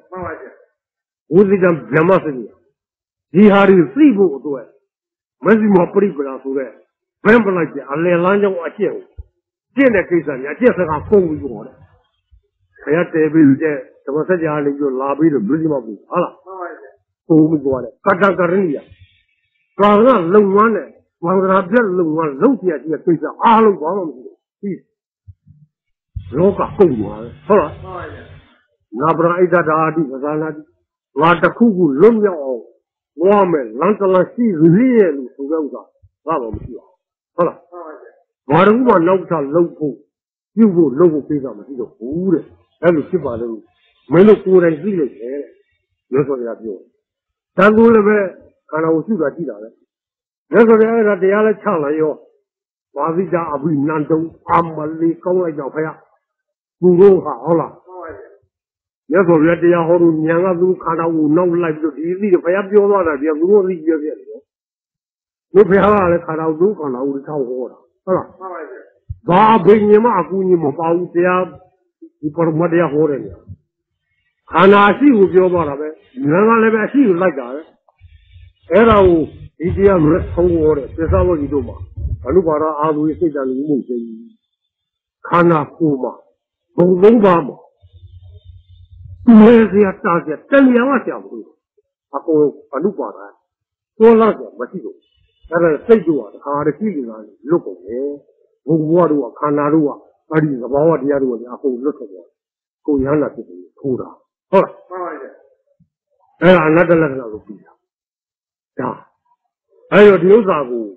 Uzidam Jamasini. He had his 3 books to it. Massimo Pripra to it. Remember like the Alelanja or Achille. Jenna Kisan, I just have 4 weeks on it. I had to be there. The Masaja, your lobby, the Brisbane. Allah. 4 weeks on it. Katakaria. Prana, long one, one of the long one, Lokia, the Kisa, all of one. Peace. Loka Kuma. Hola. Nabra Ida Dadi, Zanadi. Lata Kugu, Lumia, Woman, Lantala, she's real, Sugoza, Bravo. Hola. Maruma Nota Loco, you go local piece of the food, and the Shibalu, Melokur and Village, that's what they are doing. Tangulave, and I was you that either. That's what they are at Chalayo, Wazida Abu Nanto, Amali, Kola Jopaya, Guruha, Hola. Yes, already a whole Yanga Kana will not like to easy if I have your water, you will read your video. No Pihara Kana do Kana will tell water. Ba bring him up when you move out there, you put Madia Horen. Kana see with your water, never let see you like that. Erao, Idia rest for water, that's how you do. Alubara, I will say that you move. Kana Kuma, Bongama. Where's the target? Tell me what you have. Apo Alupara. So large, but you that I say to us, how the feeling on look away. Who Kanarua, but is about the other one, Apo look away. Go Yana to the Kura. Oh, another letter of Pisa. Yeah. I would use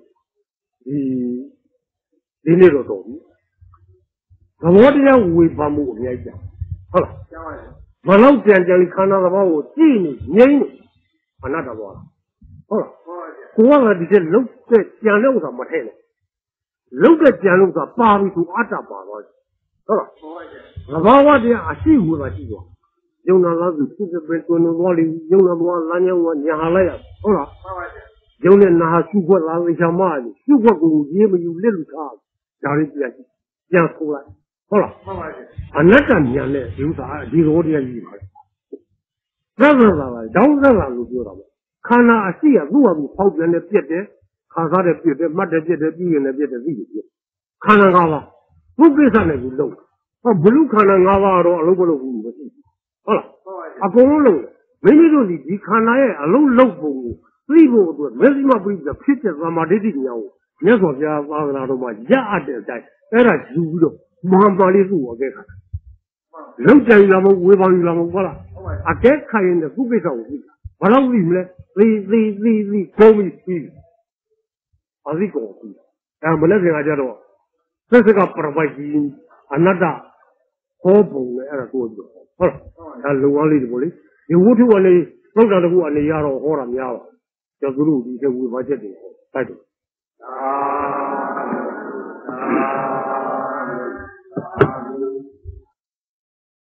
the little dog. The water we bamboo, yeah. Hola. Malau Janjali Kana about Tini, Yang, another one. Oh, Kuala did look at Janoza Mahene. Look at Janoza Bari to Ataba. Oh, Lavawa, I see who I see. Yona loves to put the bread on the wally, Yona one, Lanya one, Yahalaya. Oh, Yona Nahasu, what I Jamali, you work with you little car. Dari Yankula. Hola. Another Yane, you are the audience. Rather, don't let you. Kana, I see a woman who and a theatre, ခံစားတဲ့ပြည့်တဲ့မှတ်တဲ့ပြည့်တဲ့ပြီးရင်လည်းပြည့်တဲ့သိပြီခန္ဓာ၅ပါးဘုကိစ္စနဲ့ကိုလုံးဟောဘလူခန္ဓာ၅ပါးတော့အလုံးမလုံးဘူးမရှိဘူးဟုတ်လားအကုန်လုံးလုံးမိမိတို့ဒီခန္ဓာရဲ့အလုံးလုံးပုံကိုသိဖို့အတွက်မျက်စိမှပြီးဖြစ်တဲ့သမာဓိတိညာကိုမြတ်စွာဘုရားသာသနာတော်မှာရအပ်တဲ့အတိုင်းအဲ့ဒါယူပြီးတော့မဟာပါဠိကိုအကဲခါလုံးကြံလာမဟုတ်ဝေဘာယူလာမဟုတ်ဟုတ်လားအကဲခါရင်လည်းခုကိစ္စကိုသိတာဘာလို့သိမလဲသိကုန်ပြီသိအသိကုန်ပြီအဲမလည်းခင်ဗျာကြတော့သစ္စာကပရပိုက်ကြီးအနတ္တဟောပုံလေအဲ့ဒါကိုပြောဟုတ်လားဒါလုံအောင်လေးဒီပေါ့လေဒီဝုထုကနေသုတ်တာတခုအနေရတော့ဟောတာများပါကျော်သူတို့ဒီဝေဘာချက်တွေတိုက်တယ်